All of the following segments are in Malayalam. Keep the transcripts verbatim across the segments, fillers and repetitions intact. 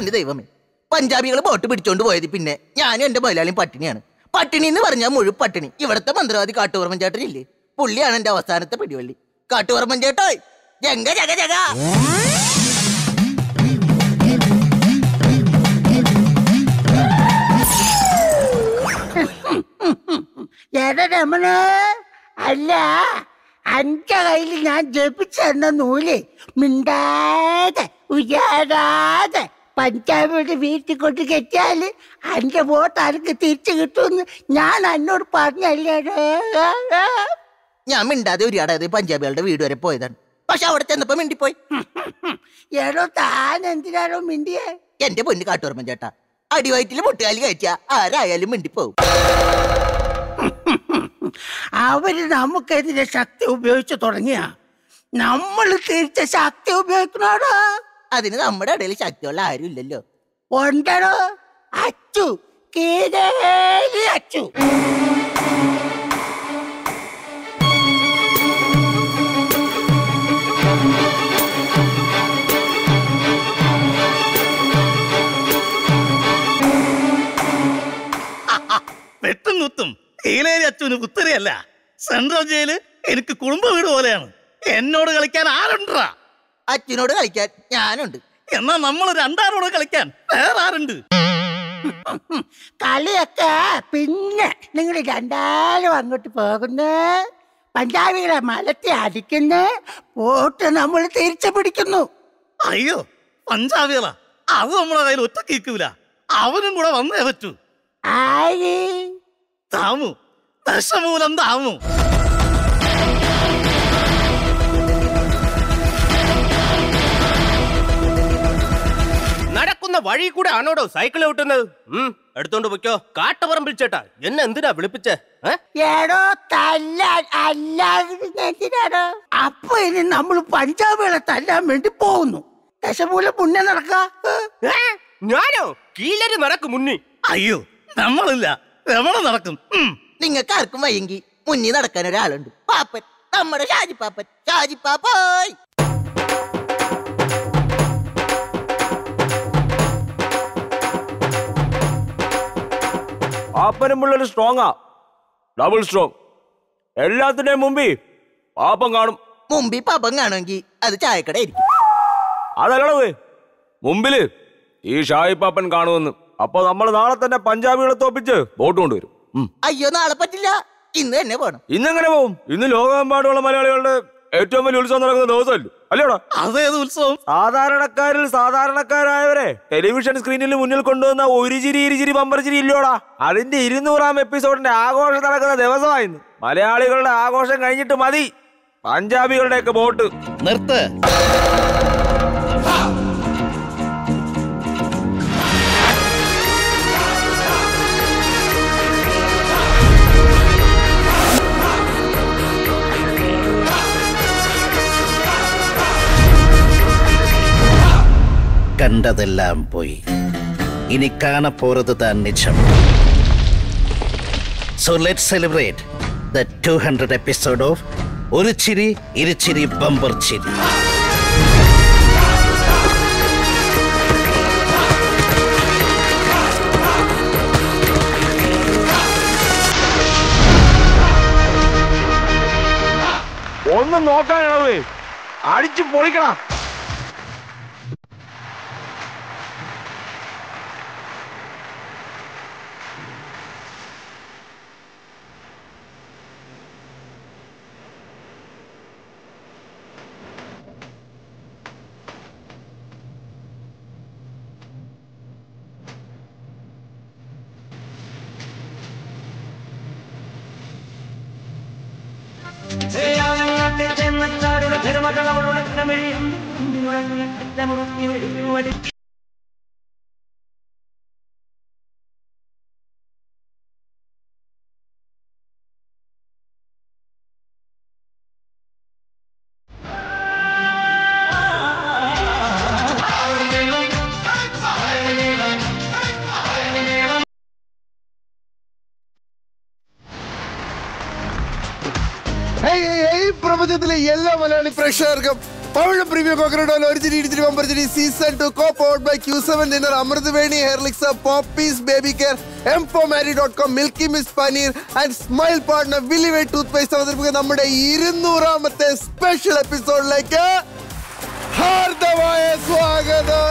എന്റെ ദൈവമേ, പഞ്ചാബികൾ ബോട്ട് പിടിച്ചോണ്ട് പോയത് പിന്നെ ഞാനും എന്റെ മുതലാളിയും പട്ടിണിയാണ്. പട്ടിണി എന്ന് പറഞ്ഞാൽ മുഴു പട്ടിണി. ഇവിടത്തെ മന്ത്രവാദി കാട്ടുവർമ്മൻ ചേട്ടനില്ലേ, പുള്ളിയാണ് എന്റെ അവസാനത്തെ പിടിവള്ളി. കാട്ടുവർമ്മൻ ചേട്ടോ, ജഗ ജഗ ജഗ. രമണ, അല്ല അന്റെ കയ്യിൽ ഞാൻ ജപിച്ചെന്ന നൂല് മിണ്ടാതെ ഉയരാതെ പഞ്ചാബിയുടെ വീട്ടിൽ കൊണ്ട് കെട്ടിയാല് അന്റെ വോട്ട് ആർക്ക് തിരിച്ചു കിട്ടുമെന്ന് ഞാൻ എന്നോട് പറഞ്ഞല്ലേ. ഞാൻ മിണ്ടാതെ ഉരിയാടാതെ പഞ്ചാബികളുടെ വീട് വരെ പോയതാണ്. പക്ഷെ അവിടെ ചെന്നപ്പോ മിണ്ടിപ്പോയി. ഏടോ താൻ എന്തിനാണോ മിണ്ടിയേ? എന്റെ പൊന്ന് കാട്ടുവർമ്മൻ ചേട്ടാ, അടിവയറ്റിൽ മുട്ടുകാലി കഴിച്ചാ ആരായാലും മിണ്ടിപ്പോവും. അവര് നമുക്കെതിരെ ശക്തി ഉപയോഗിച്ചു തുടങ്ങിയ നമ്മൾ തിരിച്ച ശക്തി ഉപയോഗിക്കണോടോ. അതിന് നമ്മുടെ ഇടയിൽ ശക്തിയുള്ള ആരും ഇല്ലല്ലോ. ഉണ്ടോ അച്ചു, കീരേലി അച്ചു. വെട്ടും കുത്തും കീലേരി അച്ചുവിന് കുത്തരിയല്ല. സെൻട്രൽ ജയില് എനിക്ക് കുടുംബ വീട് പോലെയാണ്. എന്നോട് കളിക്കാൻ ആരുണ്ടാ? അച്ഛനോട് കളിക്കാൻ ഞാനുണ്ട്. എന്നാ നമ്മൾ രണ്ടാരോട് കളിക്കാൻ വേറെ ആരുണ്ട്? കളിയൊക്കെ പിന്നെ നിങ്ങൾ രണ്ടാരും അങ്ങോട്ട് പോകുന്നു, പഞ്ചാബികളെ മലത്തി അടിക്കുന്നു, വോട്ട് നമ്മൾ തിരിച്ചു പിടിക്കുന്നു. അയ്യോ, പഞ്ചാബികളാ, അത് നമ്മളെ കയ്യിൽ ഒറ്റ കേൾക്കൂല. അവനും കൂടെ വന്നേ പറ്റൂ. ആര്? താമു, ദശമൂലം താമു. നടക്കുന്ന വഴി കൂടെ ആണോടോ സൈക്കിൾ ഓട്ടുന്നത്? ഉം എടുത്തോണ്ട് പൊയ്ക്കോ. കാട്ടപ്പറമ്പിൽ ചേട്ടാ, എന്നെ എന്തിനാ വിളിപ്പിച്ചേ? ഏടോ തല്ലാൻ, അല്ലാതിനാടോ. അപ്പൊ ഇനി നമ്മൾ പഞ്ചാബികളെ തല്ലാൻ വേണ്ടി പോകുന്നു. ദശമൂലം മുന്നേ നടക്ക. ഞാനോ? കീലര് നടക്കും മുന്നി. അയ്യോ, നമ്മളില്ല, രമണ നടക്കും. നിങ്ങൾക്ക് ആർക്കും വയ്യെങ്കിൽ മുന്നിൽ നടക്കാൻ ഒരാളുണ്ട്. പാപ്പൻ, നമ്മുടെ ഷാജി പാപ്പൻ. ഷാജി പാപ്പായ്. പാപ്പനും പിള്ളേര് സ്ട്രോങ്ങാ, ഡബിൾ സ്ട്രോങ്. എല്ലാത്തിന്റെയും മുമ്പിൽ പാപ്പൻ കാണും. മുമ്പിൽ പാപ്പൻ കാണുമെങ്കിൽ അത് ചായക്കട ആയിരിക്കും. അതല്ലേ മുമ്പില് ഈ ഷായി പാപ്പൻ കാണുമെന്ന്. അപ്പൊ നമ്മൾ നാളെ തന്നെ പഞ്ചാബികളെ തോപ്പിച്ച് വോട്ട് കൊണ്ടുവരും. അയ്യോ, നാളെ പറ്റില്ല, ഇന്ന് തന്നെ പോണം. ഇന്നെങ്ങനെ പോവും? ഇന്ന് ലോകമെമ്പാടുള്ള മലയാളികളുടെ ഏറ്റവും വലിയ ഉത്സവം നടക്കുന്ന ദിവസമല്ലോ, അല്ലേടാ? അതേത് ഉത്സവം? സാധാരണക്കാരിൽ സാധാരണക്കാരായവരെ ടെലിവിഷൻ സ്ക്രീനിൽ മുന്നിൽ കൊണ്ടുവന്ന ഒരു ചിരി ഇരുചിരി ബമ്പർ ചിരി ഇല്ലോടാ, അതിന്റെ ഇരുന്നൂറാം എപ്പിസോഡിന്റെ ആഘോഷം നടക്കുന്ന ദിവസമായിരുന്നു. മലയാളികളുടെ ആഘോഷം കഴിഞ്ഞിട്ട് മതി പഞ്ചാബികളുടെയൊക്കെ വോട്ട്. നിർത്ത്. കണ്ടതെല്ലാം പോയി, ഇനി കാണപ്പോറത് താൻ നിജം. So let celebrate the two hundred episode of ഒരു ചിരി ഇരുചിരി ബമ്പർ ചിരി. ഒന്നും നോക്കാനാണേ, അടിച്ചു പൊളിക്കണം. പ്രപഞ്ചത്തിലെ എല്ലാ മലയാളി പ്രേക്ഷകർക്കും പവിഴ പ്രീമിയം കോക്കനട്ട് ഒരു ചിരി ഇടിച്ചിരി പമ്പരച്ചിരി season two co powered by Q seven dinner Amrutveni Hairlix Poppees baby care M four Marry dot com Milky Mist paneer and smile partner വില്ലിവേ ടൂത്ത് പേസ്റ്റ് അവതരിപ്പിക്കുന്ന നമ്മുടെ ഇരുന്നൂറാമത്തെ സ്പെഷ്യൽ എപ്പിസോഡിലേക്ക് ഹാർദമായ സ്വാഗതം.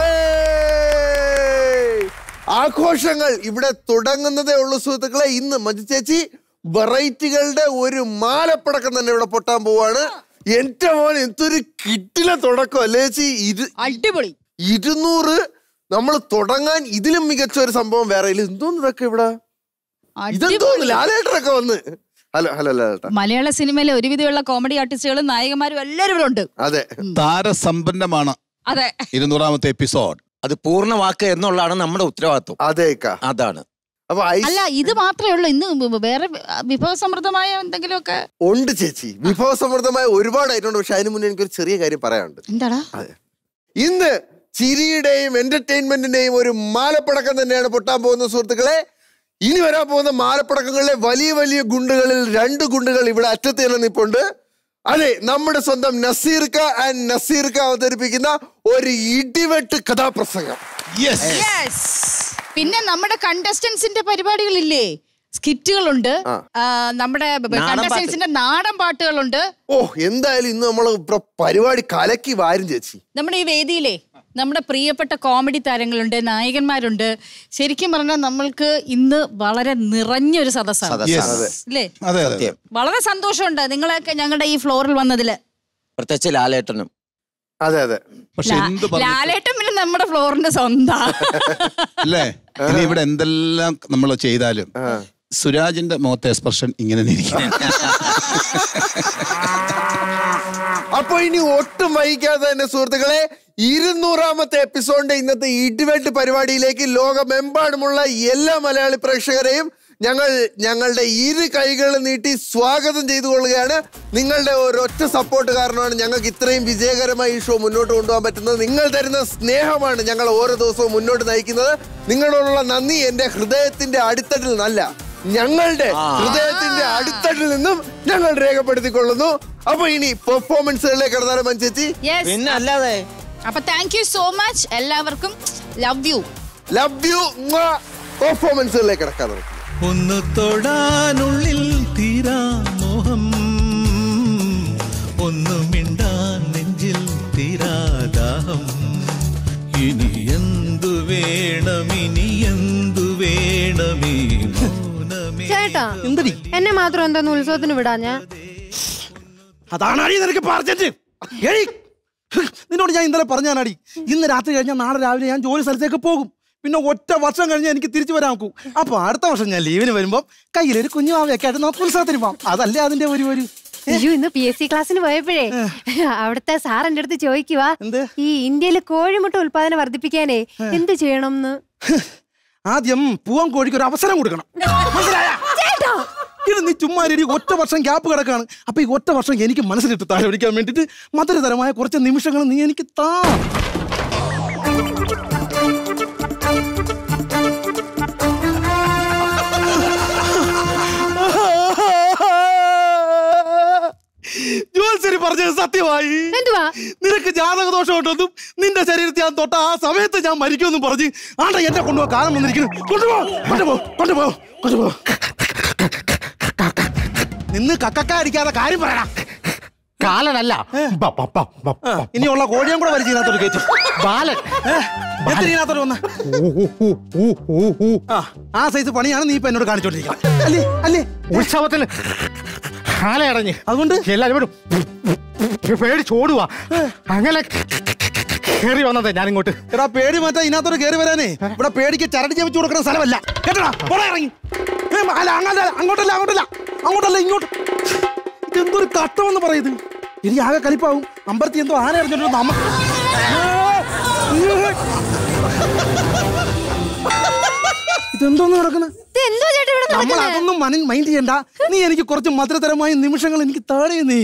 ആഘോഷങ്ങൾ ഇവിടെ തുടങ്ങുന്നതേ ഉള്ളൂ സുഹൃത്തുക്കളെ. ഇന്ന് മഞ്ജു ചേച്ചി വെറൈറ്റികളുടെ ഒരു മാലപ്പടക്കം തന്നെ ഇവിടെ പൊട്ടാൻ പോവാണ്. എന്റെ മോൻ എന്തൊരു കിട്ടില തുടക്കം അല്ലേ ചേച്ചി? അടിപൊളി. ഇരുന്നൂറ് നമ്മൾ തുടങ്ങാൻ ഇതിലും മികച്ച ഒരു സംഭവം വേറെ ഇല്ല. എന്തോന്ന് ഇതൊക്കെ ഇവിടെ? ഇതെന്തോന്ന് ലാലേട്ടനൊക്കെ വന്ന്. ഹലോ ഹലോ ലാലേട്ട. മലയാള സിനിമയിലെ ഒരുവിധമുള്ള കോമഡി ആർട്ടിസ്റ്റുകളും നായകന്മാരും എല്ലാവരും ഇവിടെ ഉണ്ട്. അതെ, താരസമ്പന്നമാണ്. അതെ, ഇരുന്നൂറാമത്തെ എപ്പിസോഡ് അത് പൂർണ്ണമാക്കുക എന്നുള്ളതാണ് നമ്മുടെ ഉത്തരവാദിത്വം. അതേക്കാ, അതാണ്. അപ്പൊ അല്ല, ഇത് മാത്രമേ ഉള്ളൂ. ഇന്ന് വേറെ വിഭവസമൃദ്ധമായ എന്തെങ്കിലുമൊക്കെ ഉണ്ട് ചേച്ചി. വിഭവസമൃദ്ധമായ ഒരുപാട് ആയിട്ടുണ്ട്. പക്ഷെ അതിന് മുന്നേ എനിക്കൊരു ചെറിയ കാര്യം പറയാനുണ്ട്. എന്താടാ? ഇന്ന് ചിരിയുടെയും എന്റർടൈൻമെന്റിന്റെയും ഒരു മാലപ്പടക്കം തന്നെയാണ് പൊട്ടാൻ പോകുന്ന സുഹൃത്തുക്കളെ. ഇനി വരാൻ പോകുന്ന മാലപ്പടക്കങ്ങളിലെ വലിയ വലിയ ഗുണ്ടുകളിൽ രണ്ട് ഗുണ്ടുകൾ ഇവിടെ അറ്റത്ത് തന്നെ നിൽപ്പുണ്ട്. അതെ, നമ്മുടെ സ്വന്തം നസീർക്ക ആൻഡ് നസീർക്ക അവതരിപ്പിക്കുന്ന ഒരു ഇടിവെട്ട് കഥാപ്രസംഗം. പിന്നെ നമ്മുടെ കണ്ടസ്റ്റൻസിന്റെ പരിപാടികളില്ലേ, സ്കിറ്റുകളുണ്ട്, നമ്മുടെ കണ്ടസ്റ്റൻസിന്റെ നാടൻ പാട്ടുകളുണ്ട്. ഓ, എന്തായാലും ഇന്ന് നമ്മൾ പരിപാടി കലക്കി വാരും ചേച്ചി. നമ്മുടെ ഈ വേദിയിലെ നമ്മുടെ പ്രിയപ്പെട്ട കോമഡി താരങ്ങളുണ്ട്, നായകന്മാരുണ്ട്. ശരിക്കും പറഞ്ഞാൽ നമ്മൾക്ക് ഇന്ന് വളരെ നിറഞ്ഞൊരു സദസ്സാണ് അല്ലേ? വളരെ സന്തോഷമുണ്ട് നിങ്ങളൊക്കെ ഞങ്ങളുടെ ഈ ഫ്ലോറിൽ വന്നതില്, പ്രത്യേകിച്ച് ലാലേട്ടനും. അതെ അതെ, ലാലേട്ടൻ പിന്നെ നമ്മുടെ ഫ്ലോറിന്റെ സ്വന്തം അല്ലേ? ഇനി ഇവിടെ എന്തെല്ലാം നമ്മൾ ചെയ്താലും സുരാജിന്റെ മുഖത്തെ എക്സ്പ്രഷൻ ഇങ്ങനെ ഇരിക്കും. അപ്പൊ ഇനി ഒട്ടും വൈകാതെ തന്നെ സുഹൃത്തുക്കളെ, ഇരുന്നൂറാമത്തെ എപ്പിസോഡിന്റെ ഇന്നത്തെ ഇടിവെട്ട് പരിപാടിയിലേക്ക് ലോകമെമ്പാടുമുള്ള എല്ലാ മലയാളി പ്രേക്ഷകരെയും ഞങ്ങൾ ഞങ്ങളുടെ ഇരു കൈകൾ നീട്ടി സ്വാഗതം ചെയ്തു കൊള്ളുകയാണ്. നിങ്ങളുടെ ഒരൊറ്റ സപ്പോർട്ട് കാരണമാണ് ഞങ്ങൾക്ക് ഇത്രയും വിജയകരമായി ഈ ഷോ മുന്നോട്ട് കൊണ്ടുപോകാൻ പറ്റുന്നത്. നിങ്ങൾ തരുന്ന സ്നേഹമാണ് ഞങ്ങൾ ഓരോ ദിവസവും മുന്നോട്ട് നയിക്കുന്നത്. നിങ്ങളോടുള്ള നന്ദി എന്റെ ഹൃദയത്തിന്റെ അടിത്തട്ടിൽ നിന്നല്ല, ഞങ്ങളുടെ ഹൃദയത്തിന്റെ അടിത്തട്ടിൽ നിന്നും ഞങ്ങൾ രേഖപ്പെടുത്തിക്കൊള്ളുന്നു. അപ്പൊ ഇനി പെർഫോമൻസുകളിലേക്ക് കടന്നാലും മഞ്ചേച്ചി. പിന്നെ അല്ലാതെ. അപ്പൊ താങ്ക് യു സോ മച്ച് എല്ലാവർക്കും. Love you love you. പെർഫോമൻസുകളിലേക്ക് കിടക്കാൻ നോക്കും. ഒന്ന് തൊടാനുള്ളിൽ തീരാ മോഹം, ഒന്ന് മിണ്ടാൻ നെഞ്ചിൽ തീരാദാഹം. ഇനി എന്തു വേണം, ഇനി എന്തു വേണമേ മൗനമേ. ചേട്ടാ, എന്നെ മാത്രം എന്താന്ന് ഉത്സവത്തിന് വിടാഞ്ഞ? അതാണാടി നിനക്ക് പറഞ്ഞിട്ട്. നിന്നോട് ഞാൻ ഇന്നലെ പറഞ്ഞാണാടി, ഇന്ന് രാത്രി കഴിഞ്ഞാൽ നാളെ രാവിലെ ഞാൻ ജോലി സ്ഥലത്തേക്ക് പോകും. പിന്നെ ഒറ്റ വർഷം കഴിഞ്ഞാൽ എനിക്ക് തിരിച്ചു വരാൻ നോക്കൂ. അപ്പൊ അടുത്ത വർഷം ഞാൻ ലീവിന് വരുമ്പോ കയ്യിലൊരു കുഞ്ഞു മാവയൊക്കെ ആയിട്ട് നമുക്ക് ഉത്സവത്തിന് പോവാം. അതല്ലേ അതിന്റെ ഒരു ഒരു അയ്യോ, ഇന്ന് പി എസ് സി ക്ലാസ്സിന് പോയപ്പോഴേ അവിടുത്തെ സാർ എന്റെ അടുത്ത് ചോദിക്കുവാ, ഈ ഇന്ത്യയിലെ കോഴിമുട്ട ഉൽപാദനം വർദ്ധിപ്പിക്കാനേ എന്ത് ചെയ്യണം എന്ന്. ആദ്യം പൂവൻ കോഴിക്ക് ഒരു അവസരം കൊടുക്കണം. ഇത് നീ ചുമ്മാ ഒറ്റ വർഷം ഗ്യാപ്പ് കിടക്കാണ്. അപ്പൊ ഈ ഒറ്റ വർഷം എനിക്ക് മനസ്സിലിട്ട് താലോലിക്കാൻ വേണ്ടിട്ട് മധുരതരമായ കുറച്ച് നിമിഷങ്ങൾ നീ എനിക്ക് താ. ജോത്സരി പറഞ്ഞത് സത്യമായി. നിനക്ക് ജാതകദോഷം ഉണ്ടെന്നും നിന്റെ ശരീരത്തിൽ ഞാൻ തൊട്ട ആ സമയത്ത് ഞാൻ മരിക്കുമെന്നും പറഞ്ഞ് ആണ്ട എന്നെ കൊണ്ടുപോ, കാലം വന്നിരിക്കുന്നു. കൊണ്ടുപോ കൊണ്ടുപോ കൊണ്ടുപോ കൊണ്ടുപോ. നിന്ന് കക്കക്ക അടിക്കാതെ കാര്യം പറയണ. കാലനല്ല, ഇനിയുള്ള കോഴിയും കൂടെ വലിച്ചതിനകത്തോട്ട് കയറ്റി. ബാലൻ എത്തിനകത്തോട്ട് വന്ന ആ സൈസ് പണിയാണ് നീ ഇപ്പൊ എന്നോട് കാണിച്ചോണ്ടിരിക്കുന്നത് അല്ലേ? അല്ലേ? ഉത്സവത്തിന് കാലയടഞ്ഞ് അതുകൊണ്ട് എല്ലാവരും പേടിച്ചോടുവാ. അങ്ങനെ കേറി വന്നതേ ഞാൻ ഇങ്ങോട്ട്. എടാ, പേടി മാറ്റാ ഇതിനകത്തോട്ട് കേറി വരാനേ. ഇവിടെ പേടിക്ക് ചരടി ചവിച്ചു കൊടുക്കുന്ന സ്ഥലമല്ല കേട്ടടാ. പോടാ ഇറങ്ങി. അല്ല അങ്ങോട്ടല്ല അങ്ങോട്ടല്ല അങ്ങോട്ടല്ല അങ്ങോട്ടല്ല ഇങ്ങോട്ട്. ഇതെന്തൊരു കട്ടമെന്ന് പറയുന്നത്. എനിക്ക് ആകെ കലിപ്പാവും. അമ്പലത്തിൽ എന്തോ ആന അറിഞ്ഞിട്ടുണ്ട്. നമ്മ ഇതെന്തോന്ന് നടക്കുന്നത്? നമ്മൾ അതൊന്നും മൈൻഡ് ചെയ്യണ്ട. നീ എനിക്ക് കുറച്ച് മധുരതരമായ നിമിഷങ്ങൾ എനിക്ക് താഴെ. നീ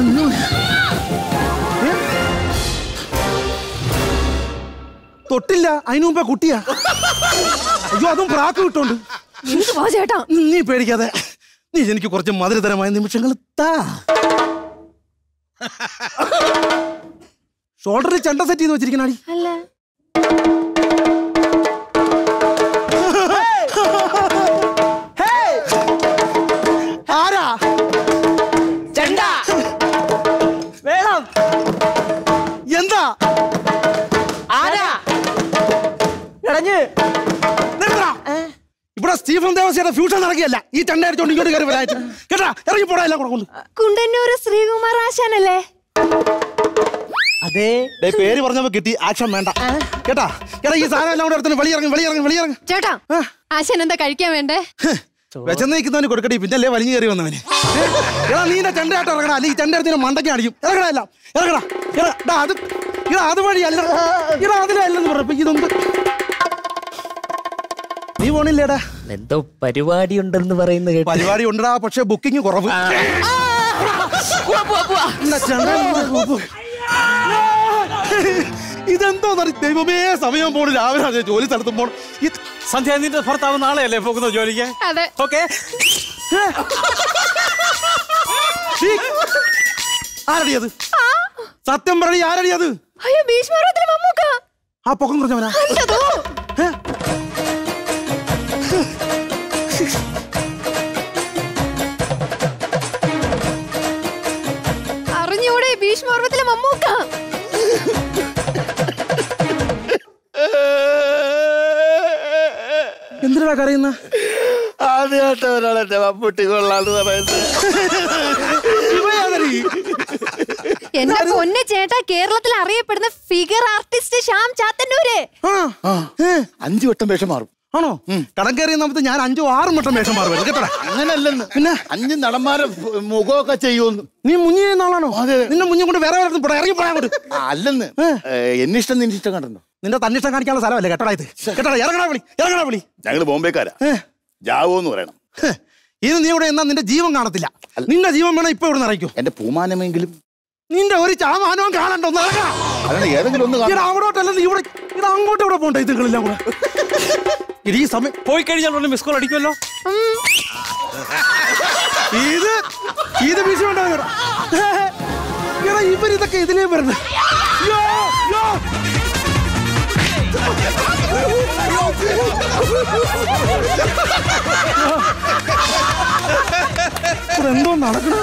തൊട്ടില്ല, അതിനു മുമ്പേ കുട്ടിയാ. അയ്യോ, അതും പ്രാക്ക് കിട്ടോണ്ട്. നീ പേടിക്കാതെ നീ എനിക്ക് കുറച്ച് മധുരതരമായ നിമിഷങ്ങൾ താ. ഷോൾഡറിൽ ചെണ്ട സെറ്റ് ചെയ്ത് വെച്ചിരിക്കണാടി. അല്ല ആരാ ചെണ്ട വേണം. എന്താ ആരാ ഇടഞ്ഞ് ഇവിടെ സ്റ്റീഫൻ ദേവസിയുടെ ഫ്യൂഷൻ നടക്കുകയല്ല. ഈ ചെണ്ട അടിച്ചോണ്ട് ഇങ്ങോട്ട് കയറി വരായിട്ട് കേട്ടാ. ഇറങ്ങി പോടാ എല്ലാം കൂടെ കൊണ്ട്. കുണ്ടന്നൂർ ശ്രീകുമാർ ആശാനല്ലേ? അതെ. പേര് പറഞ്ഞപ്പോ കിട്ടി. ആക്ഷൻ വേണ്ട കേട്ടാ. കേട്ടാ ഈ സാധനം എല്ലാം കൂടെ എടുത്തു വെളിയിറങ്ങി വെളിയിറങ്ങി വെളിയിറങ്ങി. ചേട്ടാ ആശാൻ എന്താ കഴിക്കാൻ വേണ്ടേ? വിശന്ന് നിൽക്കുന്നവന് കൊടുക്കട്ടെ. പിന്നെ അല്ലേ വലിഞ്ഞു കയറി വന്നവന്. എടാ നീ എന്റെ ചെണ്ടയായിട്ട് ഇറങ്ങണ. അല്ലെങ്കിൽ ചെണ്ട എടുത്തിന് മണ്ടയ്ക്ക് അടിക്കും. ഇറങ്ങണ എല്ലാം ഇറങ്ങടാ. എടാ അത് ഇടാ അത് വഴി അല്ല. ഇടാ അതിലല്ലെന്ന് പറഞ്ഞപ്പോ ഇതൊന്ന് നീ പോണില്ലേടാ? എന്തോ പരിപാടി ഉണ്ടെന്ന് പറയുന്നത് കേട്ടു. പരിപാടി ഉണ്ടടാ, പക്ഷെ ബുക്കിംഗ് കുറവ്. ഇതെന്തോ ദൈവമേ സമയം പോണു. രാവിലെ അതെ ജോലി സ്ഥലത്തും പോണം. സന്ധ്യ നിന്റെ ഭർത്താവ് നാളെയല്ലേ പോകുന്നത് ജോലിക്ക്? അതെ. ഓക്കെ. ആരടിയത്? സത്യം പറയടി ആരടിയത്? അയ്യോ ഭീഷ്മപർവ്വതത്തിലെ മമ്മൂക്ക. ആ പൊക്കം കുറഞ്ഞവനാ? അറിഞ്ഞൂടെ ഭീഷ്മപർവ്വതത്തിലെ മമ്മൂക്ക? എന്തിനാ കരയുന്ന? ആദ്യമായിട്ട് ഒരാളെ മമ്മൂട്ടി കൊള്ളാന്ന് പറയുന്നത്. എന്റെ പൊന്നെ ചേട്ടാ, കേരളത്തിൽ അറിയപ്പെടുന്ന ഫിഗർ ആർട്ടിസ്റ്റ് ശ്യാം ചാത്തന്നൂര്. അഞ്ചു വട്ടം വേഷം മാറും. ആണോ? കടം കയറിയ നമുക്ക് ഞാൻ അഞ്ചോ ആറും വട്ടം വേഷം മാറും കേട്ടോ. അങ്ങനല്ലെന്ന്. പിന്നെ അഞ്ച് നടന്മാരെ മുഖമൊക്കെ ചെയ്യുമെന്ന്. നീ മുങ്ങി നാളാണോ? നിന്നെ മുഞ്ഞും കൊണ്ട് വേറെ ഇറങ്ങി പോയാ കൊണ്ട്. അല്ലെന്ന്. എന്നിഷ്ടം നിന്റെ ഇഷ്ടം കണ്ടോ? നിന്റെ തന്നിഷ്ടം കാണിക്കാനുള്ള സ്ഥലമല്ലേ കേട്ടോടാ ഇത്. കേട്ടോ ഇറങ്ങണ വിളി ഇറങ്ങണ വിളി. ഞങ്ങള് ബോംബെക്കാരാ. ജാവോ എന്ന് പറയണം. ഇത് നീ ഇവിടെ എന്നാ നിന്റെ ജീവൻ കാണത്തില്ല. നിന്റെ ജീവൻ വേണം ഇപ്പൊ ഇവിടെ നിറയ്ക്കും. എന്റെ പൂമാനമെങ്കിലും നിന്റെ ഒരു ചാമാനവും കാണണ്ടോ? ഏതെങ്കിലും ഒന്ന് അവിടോട്ടല്ല ഇവിടെ ഇത് അങ്ങോട്ട് ഇവിടെ പോണ്ടേ ഇതുകളെല്ലാം കൂടെ. ഈ സമയം പോയി കഴിഞ്ഞാൽ മിസ് കോൾ അടിക്കുമല്ലോ. ഇത് ഇത് വിഷയം ഇവരിതൊക്കെ ഇതിലേ വരുന്നത്. എന്തോ നടക്കണം.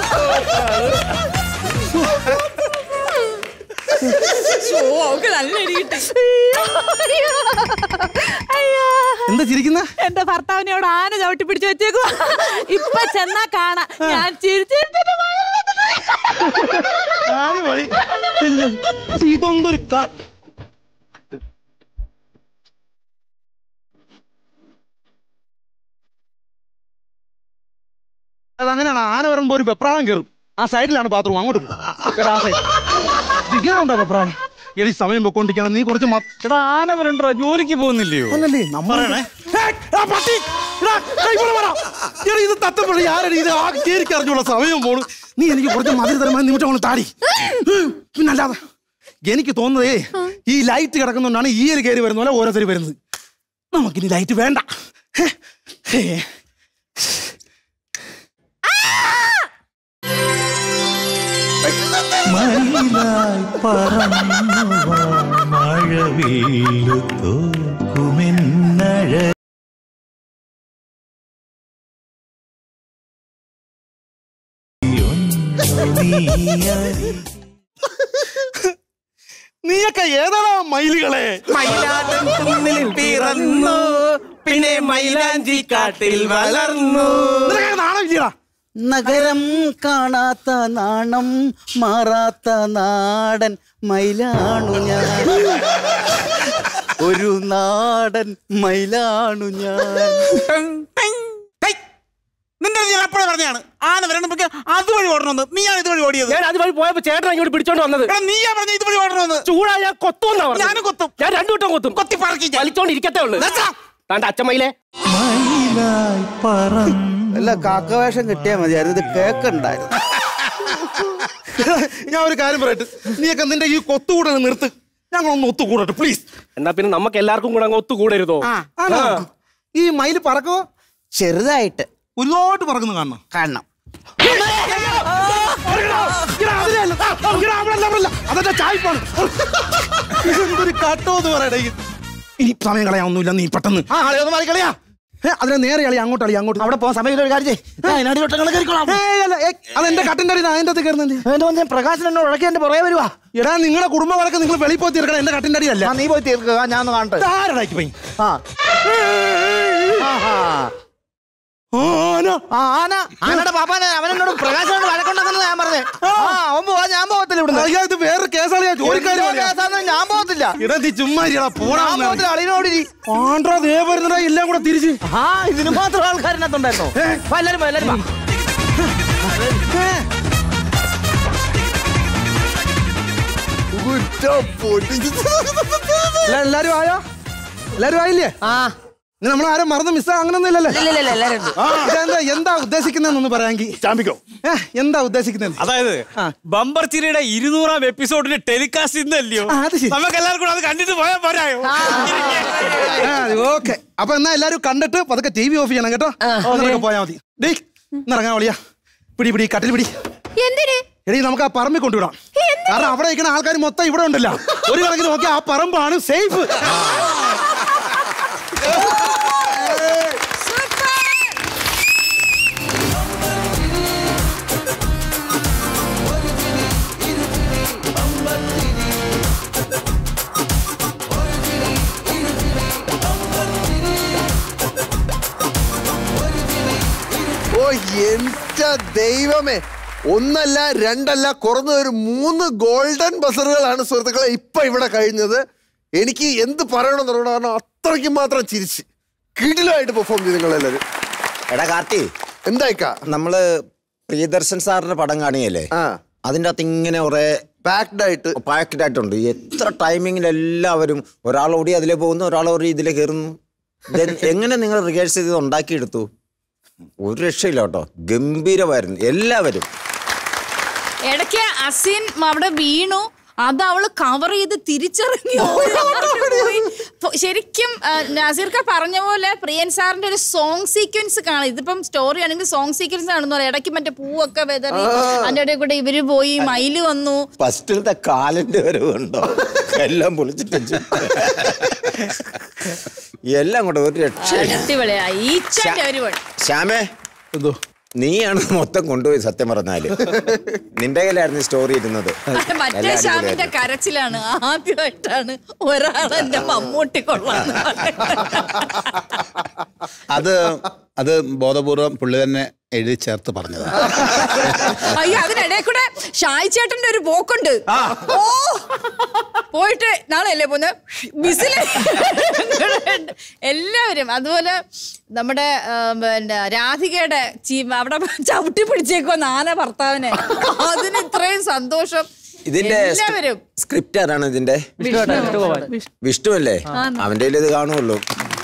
എന്താ ചിരിക്കുന്ന? എന്റെ ഭർത്താവിനെ അവിടെ ആന ചവിട്ടി പിടിച്ചു വെച്ചേക്കു. ഇപ്പൊ ചെന്നാ കാണാ ഞാൻ ചിരിച്ചിട്ട് ഇതൊന്നൊരു അതങ്ങനെയാണ്. ആന വരുമ്പോ ഒരു വെപ്രാളം കയറും. ആ സൈഡിലാണ് ബാത്റൂം. അങ്ങോട്ട് ഉണ്ടോ വെപ്രാളം? എടി സമയം പൊക്കോണ്ടിരിക്കണം. നീ കുറച്ച് എടാ ആന വരണ്ടോ? ജോലിക്ക് പോകുന്നില്ലയോ? അല്ലല്ലേ നമ്മളെ ഇത് തത്തപ്പഴി ആരടി ഇത് ആ കേരിക്ക് അറിഞ്ഞുള്ള സമയം പോണു. നീ എനിക്ക് കുറച്ച് മധുരതരമായ നിമിഷം കൊണ്ട് താടി. പിന്നല്ലാതെ എനിക്ക് തോന്നുന്നതേ ഈ ലൈറ്റ് കിടക്കുന്നോണ്ടാണ് ഈ ഒരു കയറി വരുന്ന പോലെ ഓരോരുത്തർ വരുന്നത്. നമുക്കിനി ലൈറ്റ് വേണ്ട. മയിലായി പറന്നു മഴവില്ലു തോക്കുമെന്നഴ നീയൊക്കെ ഏതാണോ മയിലുകളെ? പിറന്നു പിന്നെ മൈലാഞ്ചി കാട്ടിൽ വളർന്നു. നാണമില്ലടാ. നഗരം കാണാത്ത നാണം മാറാത്ത നാടൻ മയിലാണു ഞാൻ. ഒരു നാടൻ മയിലാണു ഞാൻ. നിന്റെ ഞാൻ അപ്പോഴേ പറഞ്ഞാണ് ആന വരണമ്പോ അതുവഴി ഓടണമെന്ന്. നീയാണ് ഇതുവഴി ഓടിയത്. ഞാൻ അതുവഴി പോയപ്പോ ചേട്ടൻ ഇങ്ങോട്ട് പിടിച്ചോണ്ട് വന്നത്. നീയാ പറഞ്ഞ ഇതുവഴി ഓടണമെന്ന്. ചൂടായ കൊത്തുമെന്നാ പറഞ്ഞു. ഞാനും കൊത്തും. ഞാൻ രണ്ടു വട്ടം കൊത്തും. കൊത്തി പറക്കി വലിച്ചോണ്ടിരിക്കത്തേ ഉള്ളു. താണ്ട അച്ഛമ്മയിലെ അല്ല കാക്കവേഷം കിട്ടിയാ മതിയായിരുന്നു. ഇത് കേക്കുണ്ടായിരുന്നു. ഞാൻ ഒരു കാര്യം പറയട്ടെ. നീയൊക്കെ നിന്റെ ഈ കൊത്തുകൂടെ നിർത്ത്. ഞങ്ങളൊന്ന് ഒത്തുകൂടട്ടെ പ്ലീസ്. എന്നാ പിന്നെ നമുക്ക് എല്ലാവർക്കും കൂടെ അങ്ങ് ഒത്തുകൂടരുതോ? ഈ മയില് പറക്കോ? ചെറുതായിട്ട് ഒരുപാട് പറക്കുന്നു കാണണം കാണണം. അതെന്റെ ചായ്പാണ്. എന്തൊരു കാട്ടോ എന്ന് പറയണേ. ഇനി സമയം കളയാവുന്നില്ല, നീ പെട്ടെന്ന് ആ കളിയൊന്നും മാറി കളിയാ. അതിനെ നേരെ കളി അങ്ങോട്ട് കളി അങ്ങോട്ട്. അവിടെ പോകാൻ സമയമില്ല. ഒരു കാര്യം അതെന്റെ കട്ടിന്റെ അടി അതിന്റെ അകത്ത് കയറുന്നത്. പ്രകാശൻ എന്നോട് ഉടക്കി എന്റെ പുറകെ വരുവാ. എടാ നിങ്ങളുടെ കുടുംബ വഴക്ക് നിങ്ങൾ വെളിയിൽ പോയി തീർക്കണം, എന്റെ കട്ടിന്റെ അടിയല്ല. നീ പോയി തീർക്കുക, ഞാൻ ഒന്ന് കാണട്ടെ. ആരടാക്കി പോയി ആനയുടെ പാപ്പാനെ അവനോട് പ്രകാശനോട് വഴക്കുണ്ടെന്നാണ് ഞാൻ പറഞ്ഞത്. ഞാൻ പോകത്തില്ല ഇവിടെ. ഇത് വേറെ കേസാണ്. ഞാൻ പോകത്തില്ല. ഇടത്തി ചുമ്മാ അളിനോട് ആണ്ട്രാ ദേ വരുന്നടാ എല്ലാം കൂടെ തിരിച്ച്. ആ ഇതിന് മാത്രം ആൾക്കാരിനകത്തുണ്ടായിരുന്നോ? എല്ലാരും എല്ലാരും എല്ലാരും ആയോ? എല്ലാരും ആയില്ലേ? ആ നമ്മൾ ആരും മറന്ന് മിസ് അങ്ങനൊന്നും ഇല്ലല്ലേ? എന്താ ഉദ്ദേശിക്കുന്നതെന്നൊന്ന് പറയാമെങ്കിൽ ചാമ്പിക്കോ. എന്താ ഉദ്ദേശിക്കുന്നത്? അതായത് ബമ്പർ ചിരിയുടെ ഇരുന്നൂറാം എപ്പിസോഡിന് ടെലികാസ്റ്റ് ഇന്നല്ലയോ? നമുക്ക് എല്ലാവർക്കും കൂടെ അത് കണ്ടിട്ട് പോയാൽ പോരായോ? ഓക്കെ, അപ്പൊ എന്നാ എല്ലാരും കണ്ടിട്ട് പതുക്കെ ടി വി ഓഫ് ചെയ്യണം കേട്ടോ. പോയാൽ മതി. ഡേ ഇറങ്ങാൻ വളിയാ. പിടി പിടി കട്ടിൽ പിടി. എടീ നമുക്ക് ആ പറമ്പിൽ കൊണ്ടുവിടാം. കാരണം അവിടെ ഇരിക്കുന്ന ആൾക്കാർ മൊത്തം ഇവിടെ ഉണ്ടല്ലോ. ഒരു കണക്കിന് നോക്കി ആ പറമ്പാണ് സേഫ്. ഓ എന്റെ ദൈവമേ, ഒന്നല്ല രണ്ടല്ല കുറഞ്ഞ ഒരു മൂന്ന് ഗോൾഡൻ ബസറുകളാണ് സുഹൃത്തുക്കളെ ഇപ്പൊ ഇവിടെ കഴിഞ്ഞത്. എനിക്ക് എന്ത് പറയണമെന്ന് അറിയണം, കാരണം അത്രയ്ക്ക് മാത്രം ചിരിച്ച് കിടിലായിട്ട് പെർഫോം ചെയ്ത് നിങ്ങളെല്ലാവരും. എടാ കാർത്തി, എന്തായിക്കാ നമ്മള് പ്രിയദർശൻ സാറിന്റെ പടം കാണിയല്ലേ? അതിൻ്റെ അകത്ത് ഇങ്ങനെ കുറെ പാക്ഡ് ആയിട്ട് പാക്ഡ് ആയിട്ടുണ്ട്. എത്ര ടൈമിങ്ങിൽ എല്ലാവരും ഒരാളോടി അതിലേ പോകുന്നു, ഒരാളോടി ഇതിലേ കയറുന്നു. എങ്ങനെ നിങ്ങൾ റിഹേഴ്സ് ചെയ്ത് ഉണ്ടാക്കിയെടുത്തു? ഒരു രക്ഷയില്ല കേട്ടോ, ഗംഭീരമായിരുന്നു എല്ലാവരും. ഇടയ്ക്ക് അസിൻ അവിടെ വീണു, അത് അവള് കവർ ചെയ്ത് തിരിച്ചിറങ്ങി. ശരിക്കും നസീർക്ക പറഞ്ഞ പോലെ പ്രിയൻ സാറിന്റെ ഒരു സോങ് സീക്വൻസ് കാണാം. ഇതിപ്പം സ്റ്റോറി ആണെങ്കിൽ സോങ് സീക്വൻസ് ആണെന്ന് പറയാം. ഇടയ്ക്ക് മറ്റേ പൂവൊക്കെ വെതറി അതിന്റെ ഇടയിൽ കൂടെ ഇവര് പോയി, മയില് വന്നു. ഫസ്റ്റിലത്തെ കാലിന്റെ വരവുണ്ടോ എല്ലാം പൊളിച്ചിട്ട് എല്ലാം കൂടെ ഒരു രക്ഷ. അടിപൊളിയായി. ശ്യാമേ, എന്തോ നീയാണ് മൊത്തം കൊണ്ടുപോയി. സത്യം പറഞ്ഞാല് നിന്റെ കയ്യിലായിരുന്നു സ്റ്റോറി ഇരുന്നത്. മറ്റേ ശ്യാമിന്റെ കരച്ചിലാണ്. ആദ്യമായിട്ടാണ് ഒരാൾ എന്റെ മമ്മൂട്ടി കൊള്ളാന്ന്. അത് അത് ബോധപൂർവം പുള്ളി തന്നെ എഴുതി ചേർത്ത് പറഞ്ഞതാണ്. അയ്യോ, അതിനിടയിൽ കൂടെ ഷായി ചേട്ടന്റെ ഒരു പോക്കുണ്ട്. ഓ പോയിട്ട് നാളെ അല്ലേ പോന്ന് ബിസില് എല്ലാവരും. അതുപോലെ നമ്മുടെ പിന്നെ രാധികയുടെ അവിടെ ചവിട്ടി പിടിച്ചേക്കുവന്ന് ആന ഭർത്താവിനെ. അതിന് ഇത്രയും സന്തോഷം. ഇതിന്റെ സ്ക്രിപ്റ്റ് ആരാണ്? ഇതിന്റെ വിഷ്ണു അല്ലേ? അവന്റെ ഇത് കാണുമല്ലോ.